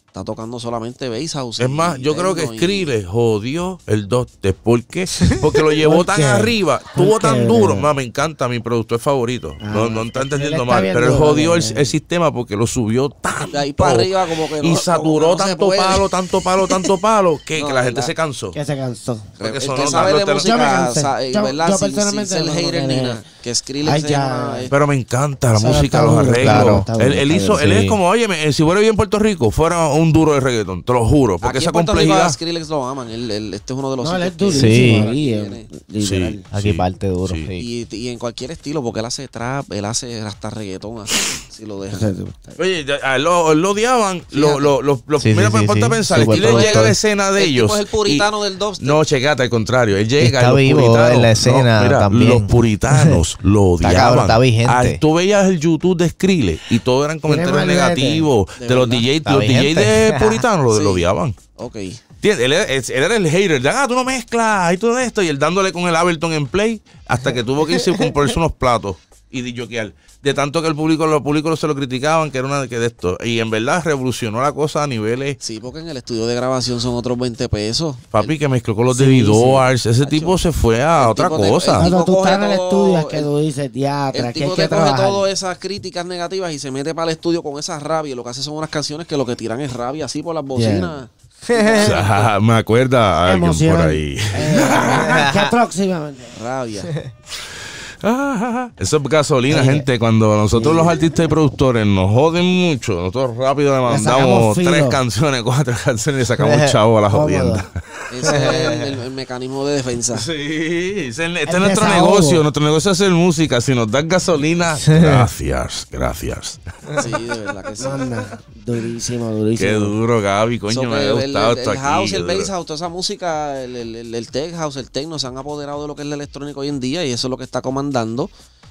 está tocando solamente bass house. Es y más, yo creo que techno y- Skrillex jodió el dubstep. ¿Por qué? Porque lo llevó ¿Por tan qué? arriba, ¿Por estuvo qué, tan duro. bro? Ma, me encanta, mi productor favorito. Ah, no, no está Skrillex entendiendo está mal. bien Pero él duro, jodió el, bien. el sistema porque lo subió tanto. De ahí para arriba como que no- y como saturó que no se tanto puede. palo, tanto palo, tanto palo, que, No, que la gente ¿verdad? se cansó. Que se cansó. Porque El sonó que sabe los de teléfonos. Yo me música, cansé. sabe, Yo- ¿verdad? yo Sin- sin personalmente ser no hater lo ni quería. nada. Que Skrillex Ay, es ya. una- es- Pero me encanta la Pero música, está los duro, arreglos. claro. Está él, duro, él está hizo, duro. él es Sí. como, oye, si fuera bien en Puerto Rico, fuera un duro de reggaetón, te lo juro. Porque Aquí esa en Puerto Rico a complejidad. Skrillex lo aman. Él, él- este es uno de los No, él es sitios que- durísimo Sí. ahí, tiene. eh, literal. Sí. Aquí parte duro. sí. Sí. Y, y en cualquier estilo, porque él hace trap, él hace hasta reggaetón así, si lo dejan. Oye, ya- a él lo, él lo odiaban. Lo, Fíjate. lo, lo, lo- Sí, mira, sí, pues, sí, ponte a sí. pensar. Súper Skrillex llega a la productor. escena de El ellos. tipo es el puritano y- del dubstep. No, checate, al contrario. Él llega. Está y los vivo puritanos- en la escena mira, también. Los puritanos lo Está odiaban. cabrón, está vigente. Ah, tú veías el YouTube de Skrillex y todo eran comentarios malvete. negativos. De De, los verdad. D Js, Está los D Js vigente. de puritanos lo, Sí. lo odiaban. Ok. ¿Entiendes? Él, era- él era el hater. De, ah, tú no mezclas y todo esto. Y él dándole con el Ableton en play hasta que tuvo que irse a comprarse unos platos y disjoquear. De tanto que el público, los públicos se lo criticaban, que era una de, que de esto. Y en verdad revolucionó la cosa a niveles. Sí, porque en el estudio de grabación son otros veinte pesos. Papi, que mezcló con los Sí, de sí. Vidors. Ese Macho. tipo se fue a El otra tipo de- cosa. el Cuando tú coge estás en el todo- estudio es que el- tú dices, diatra, El aquí hay tipo que te coge trabajar. todas esas críticas negativas y se mete para el estudio con esa rabia. Y lo que hace son unas canciones que lo que tiran es rabia así por las bocinas. O sea, me acuerda a alguien Emoción. por ahí. Eh, que próximamente. Rabia. Eso es gasolina, gente. Cuando nosotros los artistas y productores nos joden mucho, nosotros rápido le mandamos sacamos filo. tres canciones, cuatro canciones y le sacamos chavo a la Cómodo. jodienda. Ese es el, el- el mecanismo de defensa. Sí, ese es, este es El nuestro desahogo. negocio. Nuestro negocio es hacer música. Si nos dan gasolina, gracias, gracias. Sí, de verdad que sí. Manda, durísimo, durísimo. Qué duro, Gaby, coño, So me que ha el, gustado el- esto el aquí. house, qué el duro. bass house, toda esa música, el, el, el, el tech house, el techno, se han apoderado de lo que es el electrónico hoy en día y eso es lo que está comandando.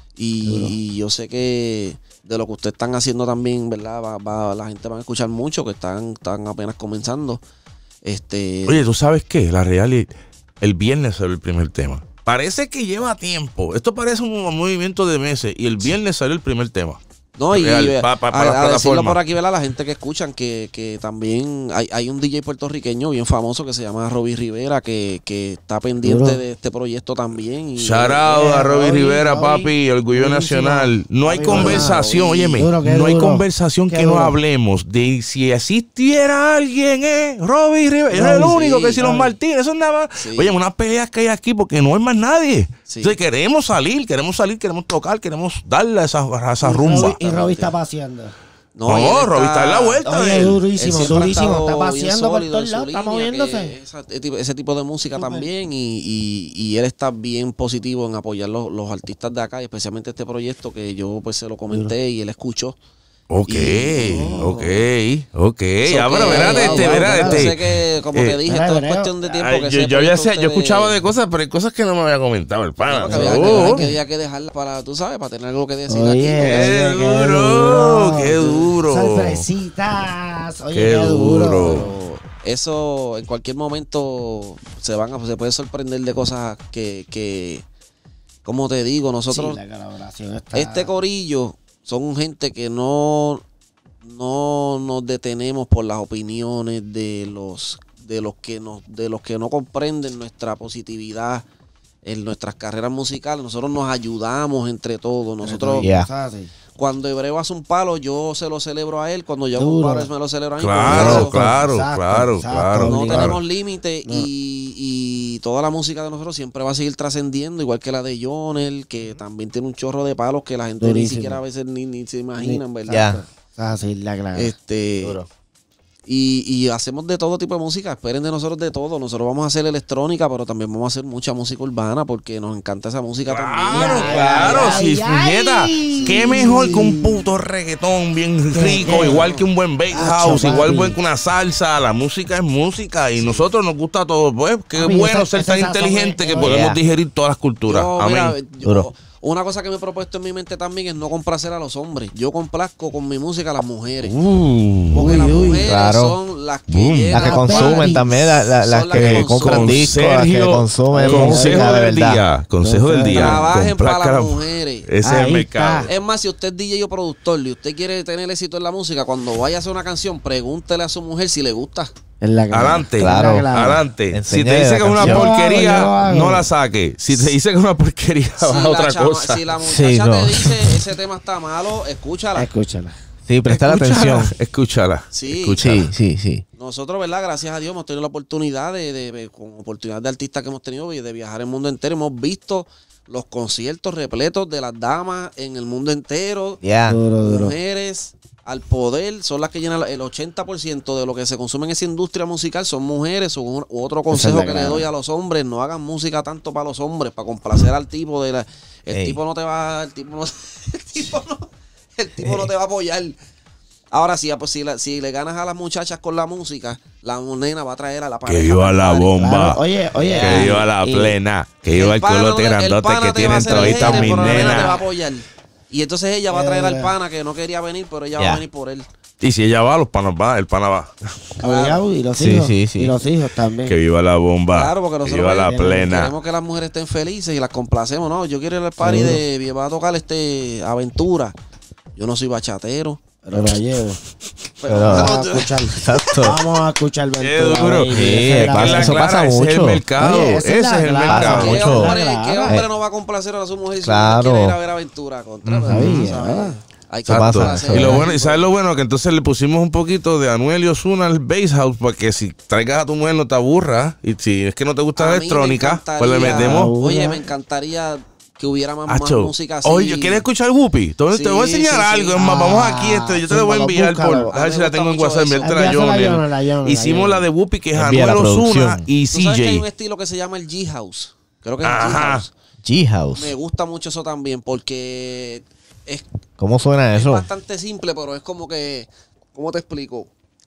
Y, y yo sé que de lo que ustedes están haciendo también, ¿verdad? Va, va- la gente va a escuchar mucho, que están, están apenas comenzando. Este, Oye, ¿tú sabes qué? La real, el viernes salió el primer tema. Parece que lleva tiempo. Esto parece un movimiento de meses y el viernes salió el primer tema. No, y Real, eh, pa- pa- a, para las a decirlo plataformas. por aquí, ¿verdad? La gente que escuchan que, que también hay, hay un D J puertorriqueño bien famoso que se llama Robbie Rivera que, que está pendiente Duro. de este proyecto también. Y, Shout out a Eh, Robbie Robbie, Rivera, Robbie. papi, Orgullo Durísimo. Nacional. No hay Robbie, conversación, Robbie. óyeme, Duro, qué no hay duro. conversación Qué que no duro. hablemos de si existiera alguien, eh, Robbie Rivera. Es el Robbie, único sí, que si los Robbie. Martínez, eso es nada más. Sí. Oye, unas peleas que hay aquí porque no hay más nadie. Sí. Entonces queremos salir, queremos salir, queremos tocar, queremos darle a esa, a esa Y rumba. Robbie- Y Robbie está paseando. No, y él Robbie está en la vuelta. Oye, él. durísimo, Él siempre ha durísimo. estado Está bien paseando por sólido todos en su lados, está línea, moviéndose. que esa- ese tipo- ese tipo de música Súper. también y, y- y él está bien positivo en apoyar los, los artistas de acá, y especialmente este proyecto que yo pues se lo comenté y él escuchó. Ok, Y- ok, ok. So Ah, pero que, verá, wow, este, wow, verá, yo este. sé que, como eh, te dije, verá, esto es verá. cuestión de tiempo. Ay, que yo, ese yo había, proyecto yo ustedes- escuchaba de cosas, pero hay cosas que no me había comentado el pana. Porque había, que, Oh. había que- había que dejarla para, tú sabes, para tener algo que decir Oye, aquí. Qué oye, duro, qué duro. Sorpresitas. Oye, Qué qué, duro. duro. Pero eso en cualquier momento se van a, se puede sorprender de cosas que, que como te digo, nosotros, Sí, la colaboración está... este corillo son gente que no, no nos detenemos por las opiniones de los, de los que nos, de los que no comprenden nuestra positividad en nuestras carreras musicales. Nosotros nos ayudamos entre todos. Nosotros, Yeah. Cosas así. cuando Hebreo hace un palo, yo se lo celebro a él. Cuando yo hago un Duro. palo, él me lo celebra a mí. Claro, Por eso claro, Exacto, claro, exacto. claro. no claro. tenemos límite No. y, y toda la música de nosotros siempre va a seguir trascendiendo, igual que la de Jonel, que también tiene un chorro de palos que la gente ni Durísimo. siquiera a veces ni, ni se imaginan, ¿verdad? Ya. Cosas así, la clave. Este, Duro. y, y hacemos de todo tipo de música, esperen de nosotros de todo. Nosotros vamos a hacer electrónica, pero también vamos a hacer mucha música urbana porque nos encanta esa música Claro, también. Ay, claro, ay, sí, ay, puñeta. ay. Qué mejor que un puto reggaetón bien rico, qué? igual que un buen bass Acho, house, igual papi. buen que una salsa. La música es música y nosotros nos gusta todo. Pues qué Papi, bueno ese- ser ese tan sazón inteligente es- que oye. podemos Yeah. digerir todas las culturas. Yo, Amén. mira, yo- Duro. Una cosa que me he propuesto en mi mente también es no complacer a los hombres. Yo complazco con mi música a las mujeres. Uh, Porque Uy, las uy, mujeres claro. son las que Boom. llegan Las que a consumen party. también, la- la- las Son las que que compran consumen. discos, las que Sergio, consumen consejo música de del verdad. día. Consejo del día. Trabajen para complazca las la- mujeres. Ese es Ahí el mercado. está. Es más, si usted es D J o productor y usted quiere tener éxito en la música, cuando vaya a hacer una canción, pregúntele a su mujer si le gusta. Es la clara. Adelante, Claro. Es la clara. adelante. Si te Enséñale dice la que es una canción. Yo hago, porquería, yo hago. no la saque. Si te dice que es una porquería, Si va a la, otra chama- cosa. si la muchacha Sí, no. te dice ese tema está malo, escúchala. Escúchala. Sí, prestar Escúchala, atención. Escúchala. Sí. Escúchala. Sí, sí, sí. Nosotros, ¿verdad? Gracias a Dios hemos tenido la oportunidad de, de, de- con oportunidad de artistas que hemos tenido y de viajar el mundo entero. Hemos visto los conciertos repletos de las damas en el mundo entero. Ya. Duro, duro. Mujeres al poder son las que llenan el ochenta por ciento de lo que se consume en esa industria musical son mujeres. O un- otro consejo la que le clara. doy a los hombres, no hagan música tanto para los hombres, para complacer al tipo de la, el Ey. tipo no te va, el tipo no, el tipo no, el tipo no te va a apoyar. Ahora sí, pues si, la- si le ganas a las muchachas con la música, la nena va a traer a la pareja. Que viva la para el party. bomba. Claro, oye, oye. Que viva la y- plena. Que viva el pana no culote te- el grandote pana que te va tienen a hacer el toditas hater, mis pero la nena te va a nenas. apoyar. Y entonces ella va a traer al Eh. pana que no quería venir, pero ella va Ya. a venir por él. Y si ella va, los panas van, el pana va. Obligado, y los Sí, hijos. sí, sí. Y los hijos también. Que viva la bomba. Claro, porque que nosotros viva la queremos- plena. queremos que las mujeres estén felices y las complacemos. No, yo quiero ir al party de va a tocar este Aventura. Yo no soy bachatero. Pero la llevo. Pero, Pero- Vamos a escuchar. Exacto. Vamos a escuchar Qué Ventura, duro. baby. Sí, Esa es la pasa- verdad. eso pasa Ese es el mucho. mercado. Oye, ese esa es es la el clara. mercado. ¿Qué mucho. hombre, Claro. qué hombre Eh. no va a complacer a su mujer si Claro. quiere ir a ver Aventura? Contra, Ujú. pero, Ahí, ¿sabes? ah. Hay que Eso pasa, complacer. Y lo bueno, ¿y sabes lo bueno? Que entonces le pusimos un poquito de Anuel y Ozuna al Bass House para que si traigas a tu mujer no te aburra. Y si es que no te gusta A la mí me electrónica, pues le encantaría- metemos. Oye, me encantaría que hubiera más, más Acho. música así. Oye, ¿quieres escuchar Whoopi? Te, Sí, te voy a enseñar sí, sí. algo. Es más, vamos aquí. Ah, Este, yo te lo voy a zúmbalo, enviar por. búscalo. A ver A si mí la me tengo en gusta WhatsApp. mucho Enviártela a eso. Jonel. Envíasela a Jonel, a Jonel, a Hicimos Jonel. la de Whoopi, que es Envía la Anuel Ozuna producción. y Tú sabes que hay un C J. estilo que se llama el G-House. Creo que es el Ajá. G-House. G-House. Me gusta mucho eso también porque es, ¿Cómo suena es eso? bastante simple, pero es como que, ¿cómo te explico?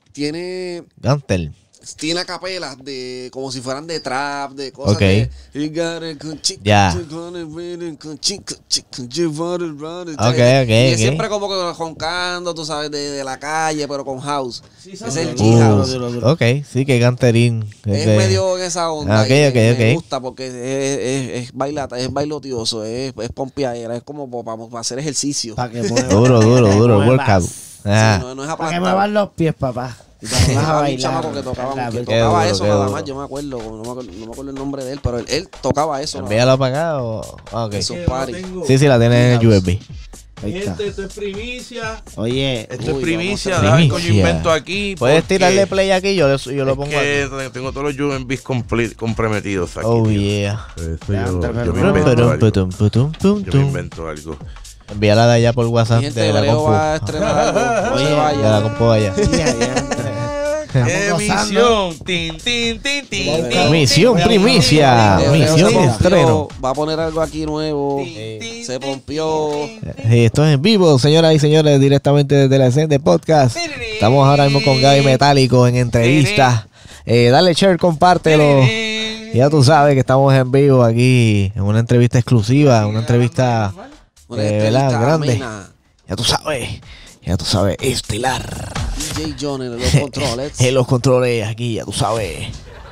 Tiene Gantel. tiene acapelas de como si fueran de trap, de cosas Ok. de "You got it con chica, Ya. you got it with it con chica, chica, you want it, run it". Ok, ok, Y es ok. siempre como que roncando, tú sabes, de, de la calle, pero con house. es el Uh, G-House. ok, sí, que Ganterín. Es de- medio en esa onda. Ah, ok, y me- ok, me, ok. gusta porque es, es, es bailata, es bailotioso, es, es pompeadera, es como para, para hacer ejercicio. Para que muevas. Duro, duro, Para que duro. muevas. Workout. Ah. Sí, no, no es Para que aplastado. muevas los pies, papá. Y te vas a Había un bailar. chamaco que tocaba, La- que Qué tocaba duro, eso qué nada duro. más, yo me acuerdo, no me acuerdo, no me acuerdo el nombre de él, pero él, él tocaba eso. nada ¿Envíalo para acá o...? Ah, ok. más. Esos party. Sí, sí, la tiene en U S B. Ahí está. esto es primicia. Oye, Esto Uy, es primicia. vamos a- Deja que yo Primicia. invento aquí. ¿Puedes porque tirarle play aquí? Yo, le- yo lo es pongo que aquí. tengo todos los U S Bs comple- comprometidos aquí. Oh, tío. yeah. Eso Ya, yo, pero- yo me pero- invento pero- algo. Putum, putum, pum, Yo me tum. invento algo. Envíala de allá por WhatsApp Mi gente, de la Breo compu. va a estrenar algo. No Oye, se De la vaya. compu allá. ya, ya. Estamos gozando. Emisión. Tin, tin, tin, tin, Voy a- tin, Misión voy a- primicia. Eh, Breo Misión se de pompió, estreno. Va a poner algo aquí nuevo. tin, Se tin, pompió. Sí, esto es en vivo, señoras y señores, directamente desde la escena de podcast. Estamos ahora mismo con Gaby Metálico en entrevista. Eh, dale share, compártelo. Ya tú sabes que estamos en vivo aquí en una entrevista exclusiva, una entrevista Una eh, entrevista ¿verdad? grande. amena. Ya tú sabes, ya tú sabes, estelar. D J John en los controles. En los controles aquí, ya tú sabes.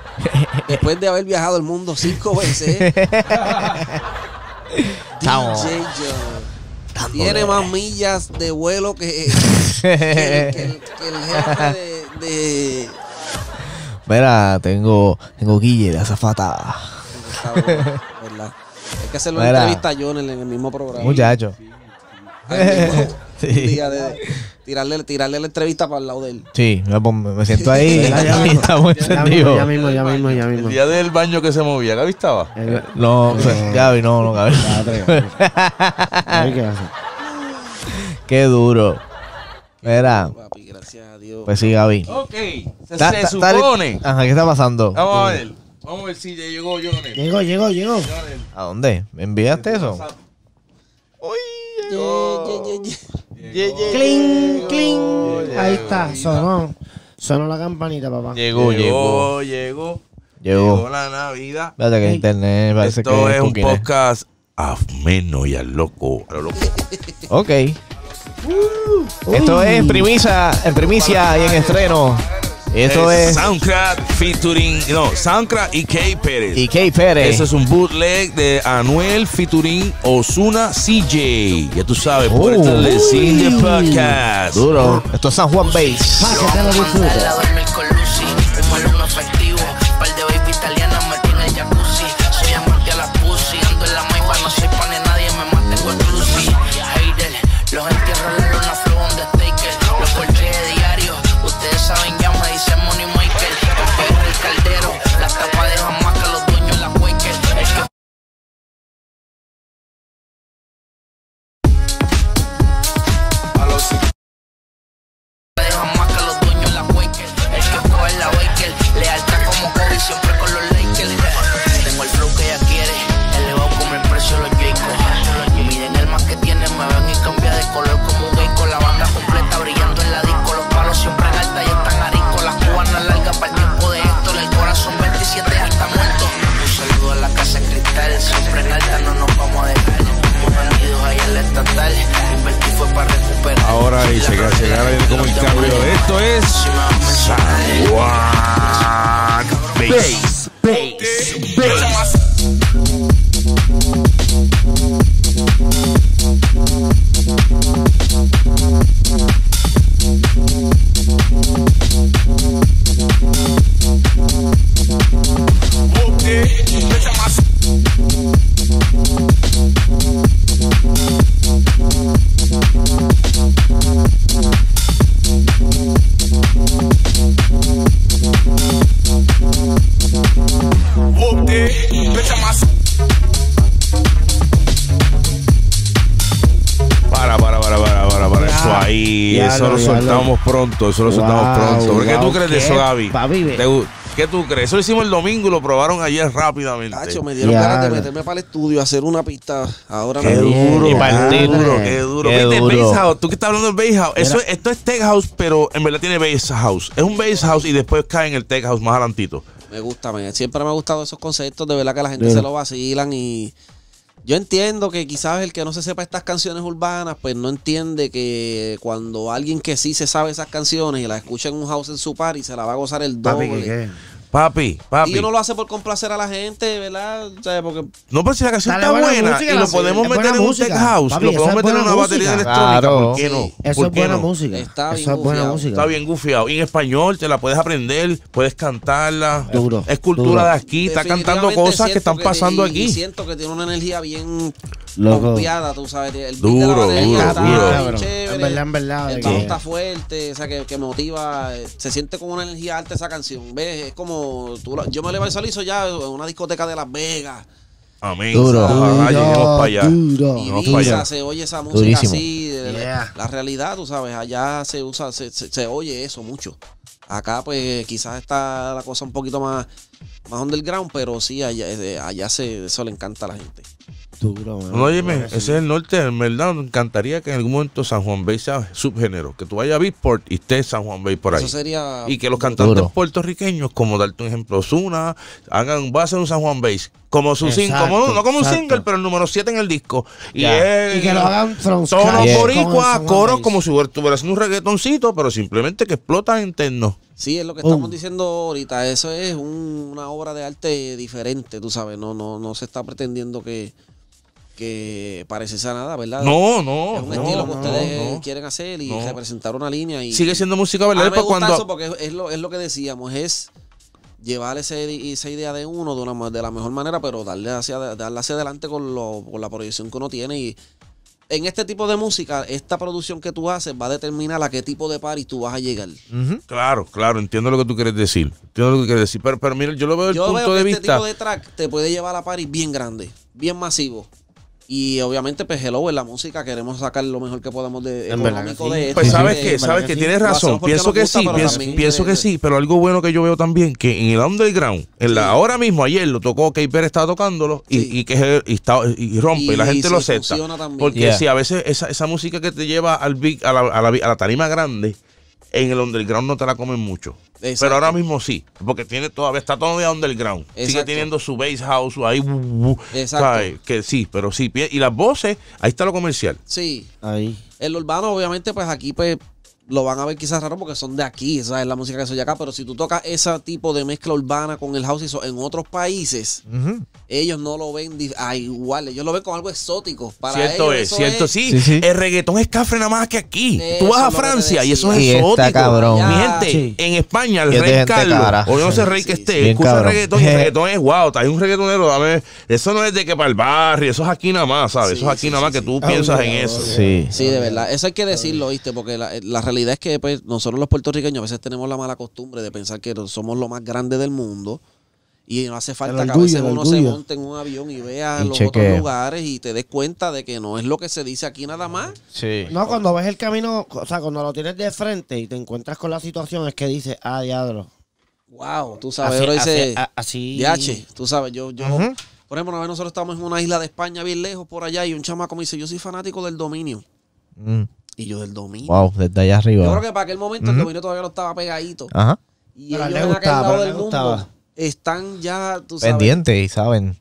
Después de haber viajado el mundo cinco veces. D Estamos J John. dándole. Tiene más millas de vuelo que, que, el, que el- que el jefe de, de- Mira, tengo, tengo Guille de azafata. Cabrón, ¿verdad? Hay que hacerle una Mira. entrevista a John en el mismo programa. Muchacho. Al mismo Sí. día de tirarle, tirarle la entrevista para el lado de él. Sí, me, pon- me siento ahí Ya, ya y mismo, estamos ya mismo, encendidos. ya mismo, ya mismo, ya mismo. El día del baño que se movía, ¿Gaby estaba? Eh, No, Gaby, no, no, Gaby. ya, tres, a ver qué hace. Qué duro. Mira, Papi, gracias a Dios. pues sí, Gaby. Ok. Se, Ta- se ta- supone. Ajá, ¿qué está pasando? Vamos a ver. Vamos a ver si ya llegó Jonel. Llegó, llegó, llegó. Jonel. ¿A dónde? ¿Me enviaste eso? Ye- ye- ye- ye. Cling, cling. Ahí está, sonó. Sonó la campanita, papá. Llegó, llegó. Llegó, llegó. Llegó Llegó. la Navidad. Espérate que Ey. internet parece Esto que es un cookie, ¿eh? podcast a menos y al loco. A lo loco. Ok. Uh, Esto es en primicia, en primicia y en estreno. Esto es, es Soundcraft featuring, no, Soundcraft y Kay Pérez. Y Kay Pérez. Eso es un bootleg de Anuel featuring Ozuna C J. Ya tú sabes, por Oh. esto le sigue podcast. Duro. Esto es San Juan Bass. Pa' que te lo disfrutes. Al lado dormir con Lucy, un malón efectivo, par de baby italianas metí en el jacuzzi. Soy amante a la pussy, ando en la maipa, no soy pan de nadie, me mantengo exclusive. Hater, los entierro en la luna, flow on the taker, los corché de diario, ustedes saben ya me dicen money maker. Porque es el caldero, la tapa dejan más que los dueños la Quaker. El que dejan más que los dueños la Quaker. El que coge la Baker, lealtad como Kobe, siempre con los Lakers. Tengo el flow que ella quiere, elevado como el precio de los Jayco. Miden el más que tienen, me ven y cambia de color como un gay con la banda completa brillando en la disco. Los palos siempre en alta y están ariscos. Las cubanas largas para el tiempo de Héctor, el corazón veintisiete hasta muerto. Un saludo a la casa cristal, siempre en alta no nos vamos a dejar. Bienvenidos allá al estatal, invertí fue para recuperar. Ahora y se llegar como el cambio. Esto es San Juan Bass. Para, para, para, para, para, para. Eso ahí, ya eso lo, lo ya soltamos pronto, eso lo soltamos Wow, pronto. ¿Pero qué wow, tú crees de qué eso, Gaby? papi, ve. ¿Te gu- ¿Qué tú crees? Eso lo hicimos el domingo y lo probaron ayer rápidamente. Tacho, me dieron Ya. ganas de meterme para el estudio a hacer una pista ahora Qué mismo. duro, Y qué partir. duro, qué duro. Qué Viste, duro. Bass House, tú que estás hablando del Bass House, eso, esto es Tech House, pero en verdad tiene Bass House. Es un Bass House y después cae en el Tech House más adelantito. Me gusta, me, siempre me ha gustado esos conceptos, de verdad que la gente Mira. se lo vacilan y yo entiendo que quizás el que no se sepa estas canciones urbanas, pues no entiende que cuando alguien que sí se sabe esas canciones y las escucha en un house en su party, se la va a gozar el Papi, doble. ¿qué, qué? Papi, papi. Y uno lo hace por complacer a la gente, ¿verdad? O sea, porque No, pero si la canción Dale, está buena buena música, y lo sí, podemos es meter buena en un música. Tech House, Papi, lo eso podemos es meter en buena una batería música. electrónica, Claro. ¿por qué no? Sí. Eso ¿Por es qué buena no? música. Está bien Eso es buena gufiado. música. Está bien gufiado. Y en español te la puedes aprender, puedes cantarla. Duro, Es cultura duro. de aquí, está cantando definitivamente cosas que siento están pasando y- y aquí. siento que tiene una energía bien Loco. pompeada, tú sabes. El beat Duro, de la batería duro, está duro. bien Cabrón. chévere. En verdad, en verdad, El de bajo que- está fuerte, o sea, que, que motiva. eh, Se siente como una energía alta esa canción. ¿Ves? Es como. Tú, la- yo me le visualizo ya en una discoteca de Las Vegas. Amén. Duro. Ojalá lleguemos para allá. Duro. Y Vamos para allá. Ibiza se oye esa música Durísimo. así. de- de- Yeah. La realidad, tú sabes, allá se usa, se, se, se oye eso mucho. Acá, pues, quizás está la cosa un poquito más, más underground, pero sí, allá, eh, allá se, eso le encanta a la gente. Duro, man. No, óyeme, ese es el norte, en verdad, me encantaría que en algún momento San Juan Bay sea subgénero, que tú vayas a Beatport y estés San Juan Bay por ahí. Eso sería. Y que los cantantes Duro. puertorriqueños, como darte un ejemplo, Ozuna, hagan, va a ser un San Juan Bass, como su single, Exacto, como, no como un exacto. single, pero el número siete en el disco. Y, Ya. es- Y que lo hagan from tonos scratch con boricuas, San Juan coros, Bass. como si estuviera haciendo un reggaetoncito, pero simplemente que explotan interno. Sí, es lo que Boom. estamos diciendo ahorita. Eso es un- una obra de arte diferente, tú sabes. No, no, no se está pretendiendo que, que pareciese a nada, ¿verdad? No, no. Es un no, estilo que no, ustedes no. quieren hacer y no. representar una línea. Y, Sigue siendo música A mí verdadera, me pero gusta cuando... eso porque es, es lo, es lo que decíamos, es llevar ese, esa idea de uno de, una, de la mejor manera, pero darle hacia, darle hacia adelante con, lo, con la proyección que uno tiene. Y en este tipo de música, esta producción que tú haces va a determinar a qué tipo de party tú vas a llegar. Claro, claro, entiendo lo que tú quieres decir. Entiendo lo que quieres decir. Pero, pero mira, yo lo veo desde el Yo punto veo que de este vista. tipo de track te puede llevar a party bien grande, bien masivo. Y obviamente, pues, hello, en la música queremos sacar lo mejor que podamos de En verdad económico que sí. de esto. Pues Sí, sabes sí, que, sí, sabes sí. que tienes Lo razón. hacemos porque Pienso nos que gusta, sí, pero pienso, también pienso de- que sí. Pero algo bueno que yo veo también, que en el underground, en la, ahora mismo, ayer lo tocó, Kay Pérez estaba tocándolo y, Sí. y que es- y, está, y rompe y, la Y gente sí, lo acepta. funciona también. Porque Yeah. sí, a veces esa, esa música que te lleva al big, a, la, a, la, a la tarima grande en el underground no te la comen mucho. Exacto. Pero ahora mismo sí, porque tiene todavía está todavía underground. Sigue Exacto. teniendo su bass house ahí, uh, uh, Exacto. ¿sabes? Que sí, pero sí. Y las voces, ahí está lo comercial. Sí. Ahí. El urbano, obviamente, pues aquí pues lo van a ver quizás raro porque son de aquí, esa es la música que soy acá, pero si tú tocas ese tipo de mezcla urbana con el house y eso en otros países, Ujú. ellos no lo ven di- ah, igual, ellos lo ven como algo exótico. Para Cierto ellos es, eso cierto, es- sí. Sí, sí. El reggaetón es cafre nada más que aquí. Eso Tú vas a es lo que te Francia y eso es decía. Y está exótico. cabrón. Mi Ya. gente, Sí. en España, el Y es de rey gente Carlos, cara. o yo no sé rey Sí, que sí, esté, sí. Bien escucha cabrón. reggaetón y el reggaetón es wow, hay un reggaetonero, dame. Eso no es de que para el barrio, eso es aquí nada más, ¿sabes? Sí, eso es aquí sí, nada más sí, que tú sí. piensas Ah, en obligado, eso. Sí. Sí, de verdad. Eso hay que decirlo, ¿viste? Porque la, la realidad es que pues, nosotros los puertorriqueños a veces tenemos la mala costumbre de pensar que somos lo más grande del mundo. Y no hace falta El que a veces orgullo, el uno se orgullo. monte en un avión y vea Y los chequee. otros lugares y te des cuenta de que no es lo que se dice aquí nada más. Sí. No, cuando ves el camino, o sea, cuando lo tienes de frente y te encuentras con la situación, es que dices, ah, diablo. Wow, tú sabes, Así, pero dice, así, a- así. D H, tú sabes, yo, yo, Ujú. por ejemplo, una vez nosotros estábamos en una isla de España bien lejos por allá y un chamaco me dice, yo soy fanático del dominio. Mm. Y yo del dominio. Wow, desde allá Yo arriba. creo que para aquel momento el dominio todavía no estaba pegadito. Ajá. Y Pero a él ellos le en aquel gustaba, lado pero a él del le mundo gustaba. están ya, tú sabes. Pendiente y saben.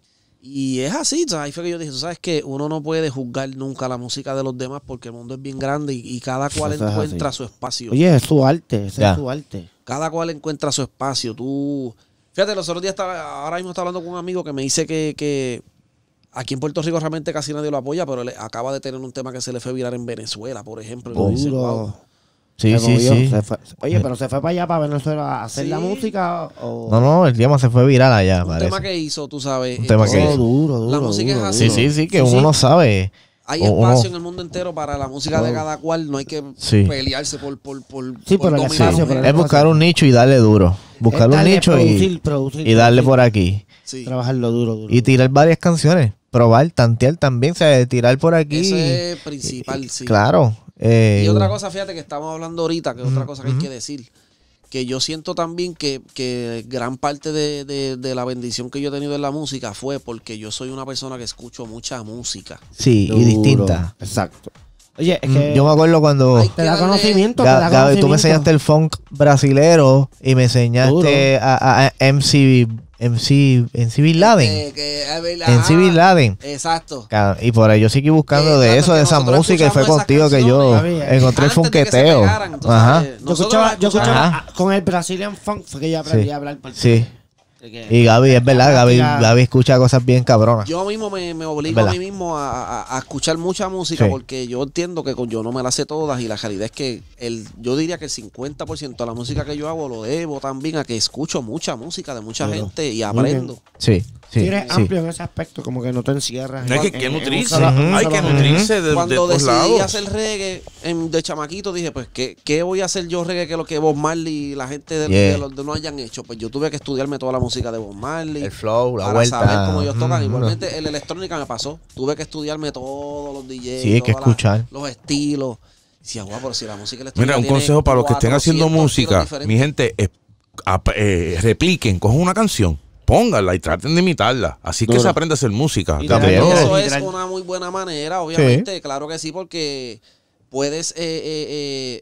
Y es así, o sea, ahí fue que yo dije, tú sabes que uno no puede juzgar nunca la música de los demás porque el mundo es bien grande y, y cada cual Eso es encuentra así. su espacio. Oye, es su arte, ese Ya. es su arte. Cada cual encuentra su espacio. Tú, fíjate, los otros días estaba, ahora mismo estaba hablando con un amigo que me dice que, que aquí en Puerto Rico realmente casi nadie lo apoya, pero él acaba de tener un tema que se le fue viral en Venezuela, por ejemplo. Y uno dice, Duro. wow. Sí, Se sí, movió, sí. se fue. Oye, pero se fue para allá, para Venezuela, a hacer Sí. la música o... No, no, el tema se fue viral allá, Un parece. tema que hizo, tú sabes. Un tema que Entonces, hizo. duro, duro, La música duro, es así. Sí, sí, sí, que Sí, uno sí. no sabe. Hay O- espacio uno- en el mundo entero para la música de cada cual. No hay que Sí. pelearse por, por, por, Sí, por por el dominar espacio, un por el género. Es buscar un nicho y darle duro. Buscar Es un darle, nicho producir, y, producir, y darle producir. por aquí. Sí. Trabajarlo duro, duro. Y tirar varias canciones. Probar, tantear también. O sea, tirar por aquí. Eso es principal, sí. Claro. eh, Y otra cosa, fíjate que estamos hablando ahorita, que es otra cosa que hay que decir, que yo siento también que, que gran parte de, de- de la bendición que yo he tenido en la música fue porque yo soy una persona que escucho mucha música. Sí, Duro. y distinta. Exacto. Oye, es Mm, que Yo me acuerdo cuando Hay te da que darle- conocimiento, te Ga- da Gaby, tú conocimiento. me enseñaste el funk brasilero y me enseñaste Duro. a, a M C M C M C Bin Laden. Que- que- a ver, M C Bin ajá, Laden. Exacto. Ca- Y por ahí yo seguí buscando Que, de claro, eso, que de esa nosotros música, y fue escuchamos esas contigo que yo canciones, Gaby, encontré el antes de que se funqueteo. pegaran, tú Ajá. sabes. Yo Nosotros escuchaba, las yo escuchaba Ajá. ah, con el Brazilian Funk, fue que yo aprendí Sí. a hablar por Sí. de que- Y Gaby, es verdad, Gaby, práctica- Gaby escucha cosas bien cabronas. Yo mismo me, me obligo ¿Verdad? a mí mismo a, a- a escuchar mucha música Sí. porque yo entiendo que con- yo no me las sé todas y la realidad es que el, yo diría que el cincuenta por ciento de la música que yo hago lo debo también a que escucho mucha música de mucha Claro. gente y Muy aprendo. Sí, Si sí, eres sí. amplio en ese aspecto, como que no te encierras. No hay en- que, que en- en un nutrirse. solo- un Hay solo que género. nutrirse de, de Cuando todos decidí lados. hacer reggae en- de chamaquito dije, pues, ¿qué, ¿qué voy a hacer yo reggae que lo que Bob Marley y la gente de, Yeah. de los de no hayan hecho? Pues yo tuve que estudiarme toda la música de Bob Marley. El flow, la para vuelta. saber cómo ellos tocan. Mm, Igualmente, el electrónica me pasó. Tuve que estudiarme todos los D Js. Sí, hay que todas las- escuchar. los estilos. Y decía, guau, pero si la música electrónica Mira, un tiene consejo para los que estén haciendo cuatrocientos música. estilos Mi gente, eh, ap- eh, repliquen, cojan una canción, pónganla y traten de imitarla. Así que Duro. se aprende a hacer música. Y También. de- Eso es literal. una muy buena manera, obviamente. Claro que sí, porque puedes eh, eh, eh,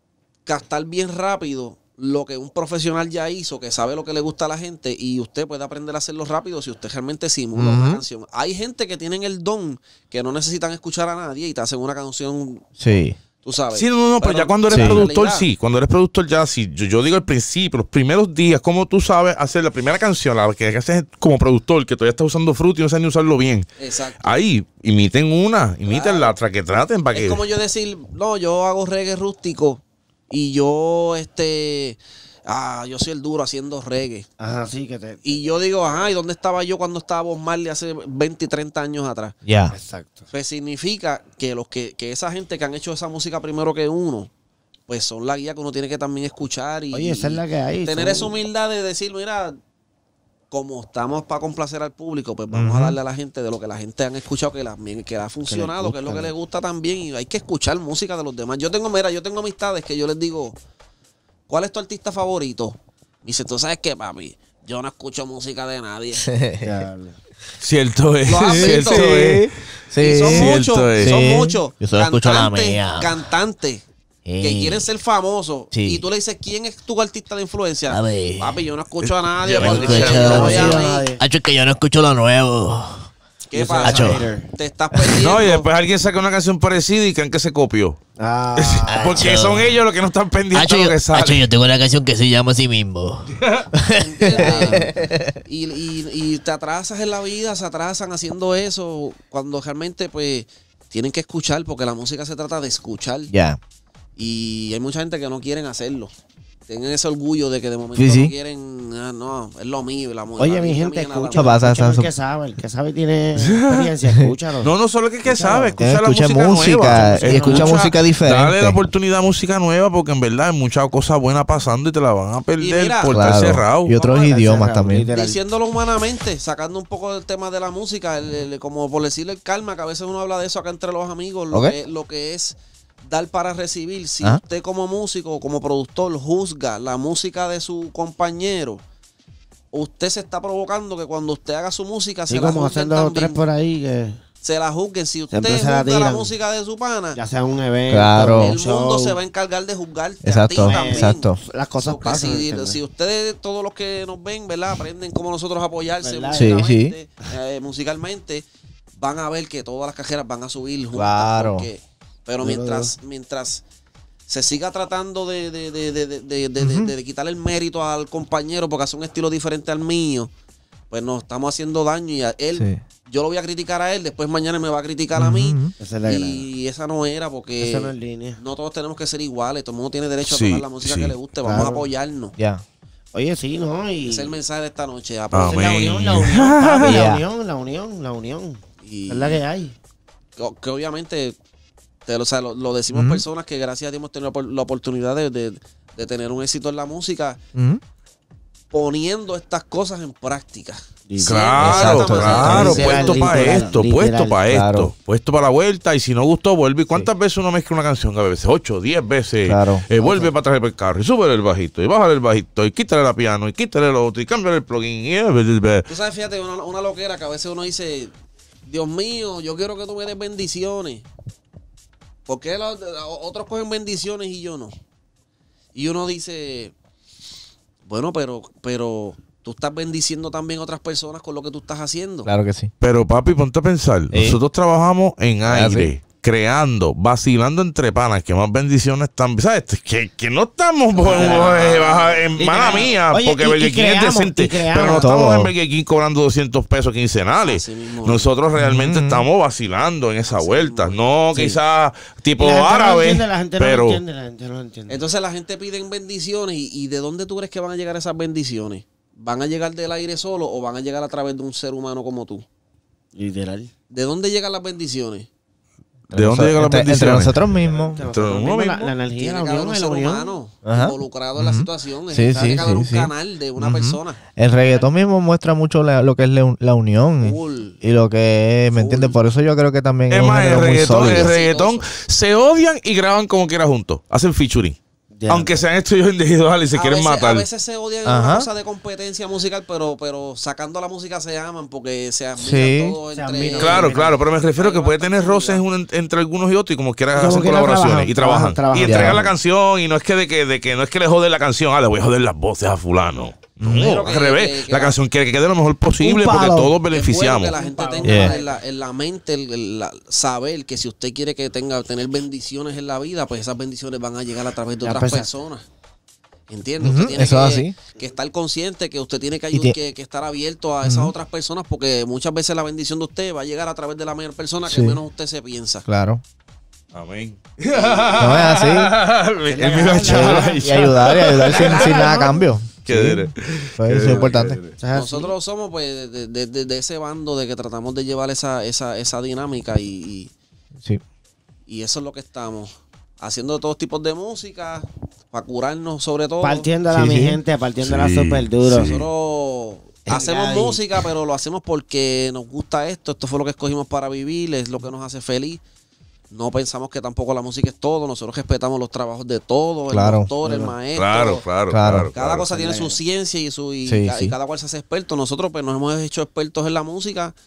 captar bien rápido lo que un profesional ya hizo, que sabe lo que le gusta a la gente, y usted puede aprender a hacerlo rápido si usted realmente simula una Ujú. canción. Hay gente que tienen el don, que no necesitan escuchar a nadie y te hacen una canción, Sí. tú sabes. Sí, no, no, pero, ya cuando eres sí. productor, realidad- sí. Cuando eres productor, ya sí. Yo, yo digo al principio, los primeros días, como tú sabes hacer la primera canción, la que haces como productor, que todavía estás usando fruto y no sabes ni usarlo bien. Exacto. Ahí, imiten una, imiten la otra, que traten para Es que. como yo decir, no, yo hago reggae rústico y yo, este, ah, yo soy el duro haciendo reggae. Ajá, sí, que te... Y yo digo, ajá, ¿y dónde estaba yo cuando estaba Bob Marley hace veinte y treinta años atrás? Ya. Exacto. Pues significa que los que, que esa gente que han hecho esa música primero que uno, pues son la guía que uno tiene que también escuchar y, Oye, esa es la que hay. tener son- esa humildad de decir, mira, como estamos para complacer al público, pues vamos Ujú. a darle a la gente de lo que la gente han escuchado, que, la, que ha funcionado, que, es lo gusta, que ¿no? les gusta también, y hay que escuchar música de los demás. Yo tengo, mira, yo tengo amistades que yo les digo, ¿cuál es tu artista favorito? Y dice, ¿tú sabes qué, papi? Yo no escucho música de nadie. Diablo. Cierto es. Lo has Cierto visto. es. Sí. Y son Cierto muchos, es. son Sí. muchos. Yo solo escucho la cantantes, mía. Cantantes que Eh. quieren ser famosos, Sí. y tú le dices, ¿quién es tu artista de influencia? A ver. Papi, yo no escucho a nadie. Ya me porque escucho. yo voy a Sí, mí. nadie. Hacho, es que yo no escucho lo nuevo. ¿Qué Yo soy pasa? Hacho. hater. Te estás perdiendo. No, y después alguien saca una canción parecida y creen que se copió. Ah, Porque Hacho. son ellos los que no están pendientes Hacho, de lo yo, que sale. Hacho, yo tengo una canción que se llama así mismo. ¿Entiendes? y, y, y te atrasas en la vida, se atrasan haciendo eso, cuando realmente pues tienen que escuchar, porque la música se trata de escuchar. Ya. Y hay mucha gente que no quieren hacerlo. Tienen ese orgullo de que de momento Sí, sí. no quieren, ah, no, es lo mío. La, oye, la mi vida gente, mía nada escucha. Eso pasa, escucha eso- el que sabe, el que sabe y tiene experiencia, escúchalo. No, no solo el que, que sabe, escucha Tienes la que escuchar música, música nueva. y escucha música diferente. Dale la oportunidad a música nueva porque en verdad hay muchas cosas buenas pasando y te la van a perder mira, por estar cerrado. Y otros Vamos a estar idiomas cerrados, también. literal. Diciéndolo humanamente, sacando un poco del tema de la música, el- el- como por decirle el karma, que a veces uno habla de eso acá entre los amigos, lo, Ok. que, lo que es dar para recibir. Si Ajá. usted como músico o como productor juzga la música de su compañero, usted se está provocando que cuando usted haga su música Sí, se la como juzguen haciendo tres también. por ahí que Se la juzguen. Si usted Siempre se la juzga la tiran. música de su pana, ya sea un evento, Claro. el un show, mundo se va a encargar de juzgarte Exacto, a ti también. exacto. las cosas Porque pasan. si, ¿entiendes? si ustedes, todos los que nos ven, ¿verdad? Aprenden cómo nosotros apoyarse ¿Verdad? Sí, musicalmente, eh, musicalmente, van a ver que todas las cajeras van a subir juntas. Claro. porque- pero Yo lo mientras, mientras se siga tratando de, de, de, de, de, de, de- de- de quitarle el mérito al compañero porque hace un estilo diferente al mío, pues nos estamos haciendo daño y a él, Sí. yo lo voy a criticar a él, después mañana me va a criticar a mí. Ujú. Esa es la grada. Y esa no era porque Esa no es línea. no todos tenemos que ser iguales, todo el mundo tiene derecho Sí, a tocar la música sí, que le guste, vamos claro. a apoyarnos. Ya. Oye, sí, ¿no? Y Ese es el mensaje de esta noche. esa apoyen. es la Amén. unión, la unión, papi, Yeah. la unión, la unión, la unión. Y Es la que hay. que, que obviamente te lo, o sea, lo, lo decimos Ujú. personas que gracias a Dios hemos tenido la, por- la oportunidad de, de- de tener un éxito en la música Ujú. poniendo estas cosas en práctica. Claro, Exacto, claro, exacto. puesto para Literal, esto, literal, puesto para claro. esto, puesto para la vuelta y si no gustó, vuelve. ¿Y cuántas veces uno mezcla una canción? A veces, ocho, diez veces. Claro. Eh, vuelve para atrás el carro y sube el bajito y bájale el bajito y quítale la piano y quítale lo otro y cámbiale el plugin. Y, eh, Tú sabes, fíjate, una, una loquera que a veces uno dice, Dios mío, yo quiero que tú me des bendiciones. ¿Por qué los- otros cogen bendiciones y yo no? Y uno dice, bueno, pero, pero tú estás bendiciendo también a otras personas con lo que tú estás haciendo. Claro que sí. Pero papi, ponte a pensar. Sí. Nosotros trabajamos en Ah, aire, creando, vacilando entre panas, que más bendiciones están. ¿Sabes? Que, que no estamos por- eh, baja- en Y mala crea- mía, Oye, porque y- y Burger King es creamos, decente. y creamos. Pero no Todo. estamos en Burger King cobrando doscientos pesos quincenales. Así mismo. Nosotros realmente Ujú. estamos vacilando en esa Así vuelta. mismo. No Sí. quizás tipo Y la gente no lo árabe, entiende, la gente no pero lo entiende, la gente no lo entiende. Entonces la gente pide bendiciones y, y ¿de dónde tú crees que van a llegar esas bendiciones? ¿Van a llegar del aire solo o van a llegar a través de un ser humano como tú? Literal. ¿De dónde llegan las bendiciones? ¿de dónde llegan las Entre- Entre bendiciones? nosotros mismos. Entre Entre nosotros uno mismos, la, mismo. la energía, Tiene la que haber unión, un la ser unión. humano Ajá. involucrado en la Ujú. situación. Sí, Tiene sí, que haber sí, un sí. canal de una Ujú. persona. El reggaetón mismo muestra mucho la- lo que es la, la unión. Full. Y lo que es, ¿me Full. entiendes? Por eso yo creo que también Es es un más, el género muy reggaetón, el sólido. reggaetón se odian y graban como quiera juntos. Hacen featuring. Ya. Aunque sean estudios individuales y se a quieren veces, matar. A veces se odian en Ajá. una cosa de competencia musical, pero, pero sacando la música se aman porque se admiran Sí. todos Se entre admiran. Claro, Mira, claro, pero me refiero hay que puede tener bastante roces unidad. un- entre algunos y otros y como quiera Como hacen quiera colaboraciones trabajan, y trabajan. trabajan, trabajan. Y entregan Ya. la canción y no es que de que, de que no es que le jode la canción, ah, le voy a joder las voces a fulano. No, Pero que- al revés. que- que la la- canción quiere que quede lo mejor posible Un porque palo. todos Es bueno beneficiamos. que la gente tenga Yeah. en, la, en la mente el, el- la- saber que si usted quiere que tenga tener bendiciones en la vida, pues esas bendiciones van a llegar a través de Ya otras empezó. personas. ¿Entiende? Ujú, Usted tiene eso que, es así. que estar consciente que usted tiene que, Y ayud- tie- que, que estar abierto a esas otras personas porque muchas veces la bendición de usted va a llegar a través de la mayor persona que Sí. menos usted se piensa. Claro. Amén. No es así. Él mira a Chala Y ayudar, y ayudar sin, sin nada a cambio. Qué Sí. dere. Pues Qué eso es dere, importante. qué dere. O sea, Nosotros somos pues de, de- de- de ese bando de que tratamos de llevar esa, esa, esa dinámica y, Sí. y, y eso es lo que estamos haciendo todos tipos de música para curarnos sobre todo. partiéndola, Sí, mi sí. gente, partiéndola Sí, súper duro. sí. Nosotros hacemos Ay. música, pero lo hacemos porque nos gusta esto. Esto fue lo que escogimos para vivir, es lo que nos hace feliz. No pensamos que tampoco la música es todo. Nosotros respetamos los trabajos de todos, Claro. el doctor, el maestro. Claro, claro, Claro. claro. Cada claro. cosa tiene su ciencia y su y, Sí, ca- y sí. cada cual se hace experto. Nosotros pues nos hemos hecho expertos en la música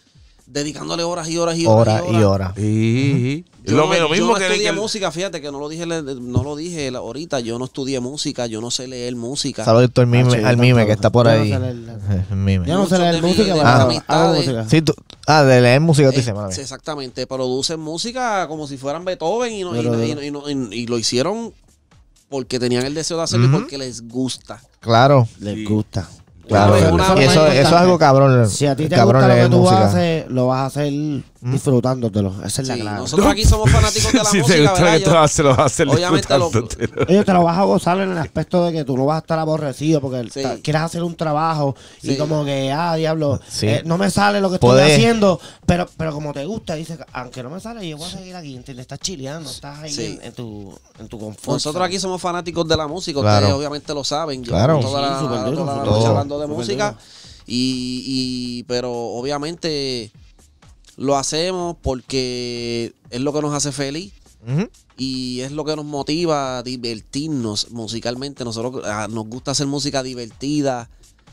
dedicándole horas y horas y horas. Hora y hora. Sí. Yo, lo, no, lo mismo yo no que, estudié que- música, fíjate que no lo dije, no lo dije ahorita. Yo no estudié música, yo no sé leer música. Saludito al mime, Ah, sí, al mime tanto. que está por Yo no ahí. sé leer- El mime. Yo no sé Muchos leer de mi- música, de pero mis hago amistades. música. Sí, tú, ah, de leer música, tú dices, Eh, mala mía. sí, exactamente, producen música como si fueran Beethoven y, no- y- Pero- y- y- y no- y- y lo hicieron porque tenían el deseo de hacerlo Ujú. y porque les gusta. Claro, Les gusta. claro. Una vez, una y vez eso, es eso es importante. algo cabrón. Si a ti te cabrón gusta lo leer que tú música. haces, lo vas a hacer disfrutándotelo. Esa es la Sí, clave. nosotros aquí somos fanáticos de la si te música, gusta lo ¿verdad? que Yo- tú haces, lo vas a hacer obviamente lo- disfrutándotelo. Oye, te lo vas a gozar en el aspecto de que tú no vas a estar aborrecido porque Sí. ta- quieres hacer un trabajo y Sí. como que, ah, diablo, Sí. eh, no me sale lo que estoy Podés. haciendo, pero pero como te gusta, dices, aunque no me sale, yo voy a seguir aquí, ¿entiendes? Estás chileando, estás ahí Sí. en, en tu, en tu confort. Nosotros aquí somos fanáticos de la música, Claro. ustedes obviamente lo saben. Claro. Llevamos toda la, Sí, súper duro, toda la súper noche duro. hablando de Súper música. duro. Y, y- pero obviamente lo hacemos porque es lo que nos hace feliz Ujú. y es lo que nos motiva a divertirnos musicalmente. Nosotros ah, nos gusta hacer música divertida.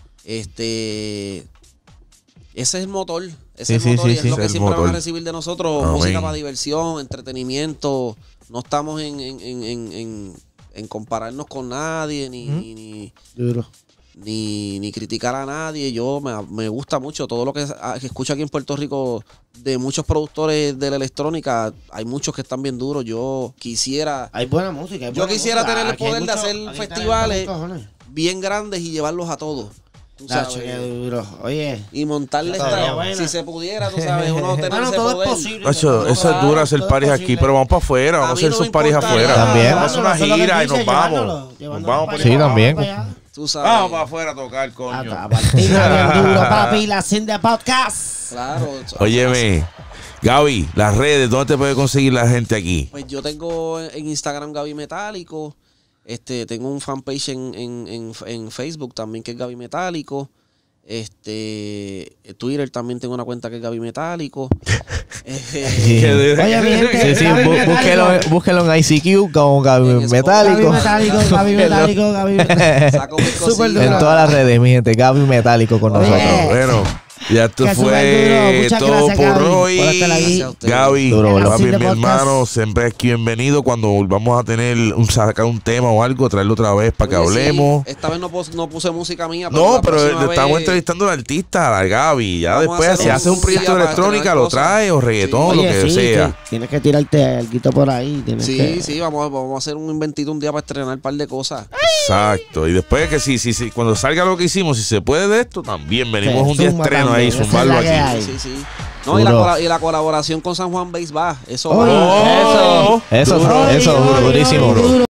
Este ese es el motor. Ese Sí, es sí, el motor sí, y es sí. lo Ese que es el siempre van motor. a recibir de nosotros. Amén. Música para diversión, entretenimiento. No estamos en, en, en, en, en- en compararnos con nadie ni, Ujú. ni, ni, Duro. ni, ni criticar a nadie. Yo me, me gusta mucho todo lo que, ah, que escucho aquí en Puerto Rico de muchos productores de la electrónica. Hay muchos que están bien duros. Yo quisiera Hay buena música. hay Yo buena quisiera música. tener el Aquí hay poder de mucho- hacer aquí hay festivales. talento con cojones. bien grandes y llevarlos a todos. Tú Nacho, sabes. qué duro. Oye. Y montarle Estaría esta, buena. si se pudiera, tú sabes, uno tener Bueno, ese todo poder. es posible. Nacho, Todo eso es claro, duro hacer todo es paris aquí, posible. pero vamos para afuera, vamos A a mí hacer no sus me paris importa afuera. nada. También. Vamos a hacer una Eso es lo que gira y dice, nos vamos. llevándolo, Nos llevándolo vamos para para Sí, allá, también. para allá. Tú sabes. Vamos para afuera a tocar, A coño. a partir bien duro, papi, la Cindy Podcast. Claro. Óyeme, Gaby, las redes, ¿dónde te puede conseguir la gente aquí? Pues yo tengo en Instagram Gaby Metálico. Este, tengo un fanpage en, en, en, en Facebook también que es Gaby Metálico. Este, Twitter también tengo una cuenta que es Gaby Metálico. Eh, Oye, mi gente, Sí, sí, Gaby bú- Metálico. búsquelo, búsquelo en I C Q con Gaby En Spotify. Metálico. Gaby Metálico, Gaby Metálico, Gaby Metálico. saco mis Súper cositas. En todas las redes, mi gente, Gaby Metálico con Oye. nosotros. Bueno, ya esto Que súper fue duro. Muchas todo gracias, por Gaby, hoy. por estar aquí. Gracias a ustedes. Gaby, Duro, bro. papi, Cindy mi Podcast. hermano, siempre aquí bienvenido. Cuando volvamos a tener un sacar un tema o algo, traerlo otra vez para que Oye, sí, hablemos. esta vez no, pus- no puse música mía. No, la pero próxima estamos vez- entrevistando al artista, a Gaby. Ya Vamos a después, hacer si un hace un proyecto día de para electrónica, estrenar lo cosas. trae, o reggaetón, lo Oye, que sí, sea. que tienes que tirarte algo por ahí. Tienes Sí, que... sí, vamos, vamos a hacer un inventito un día para estrenar un par de cosas. Exacto. Y después que sí, sí, sí, cuando salga lo que hicimos, si se puede de esto, también venimos Se un día zumba estreno ahí, también, esa es zumbarlo la que aquí. hay. Sí, sí, sí. No, y la, Duro. cola- y la colaboración con San Juan Base va. Eso Oye, va. Oh, Eso, Oye, eso, oye, durísimo. oye, duro.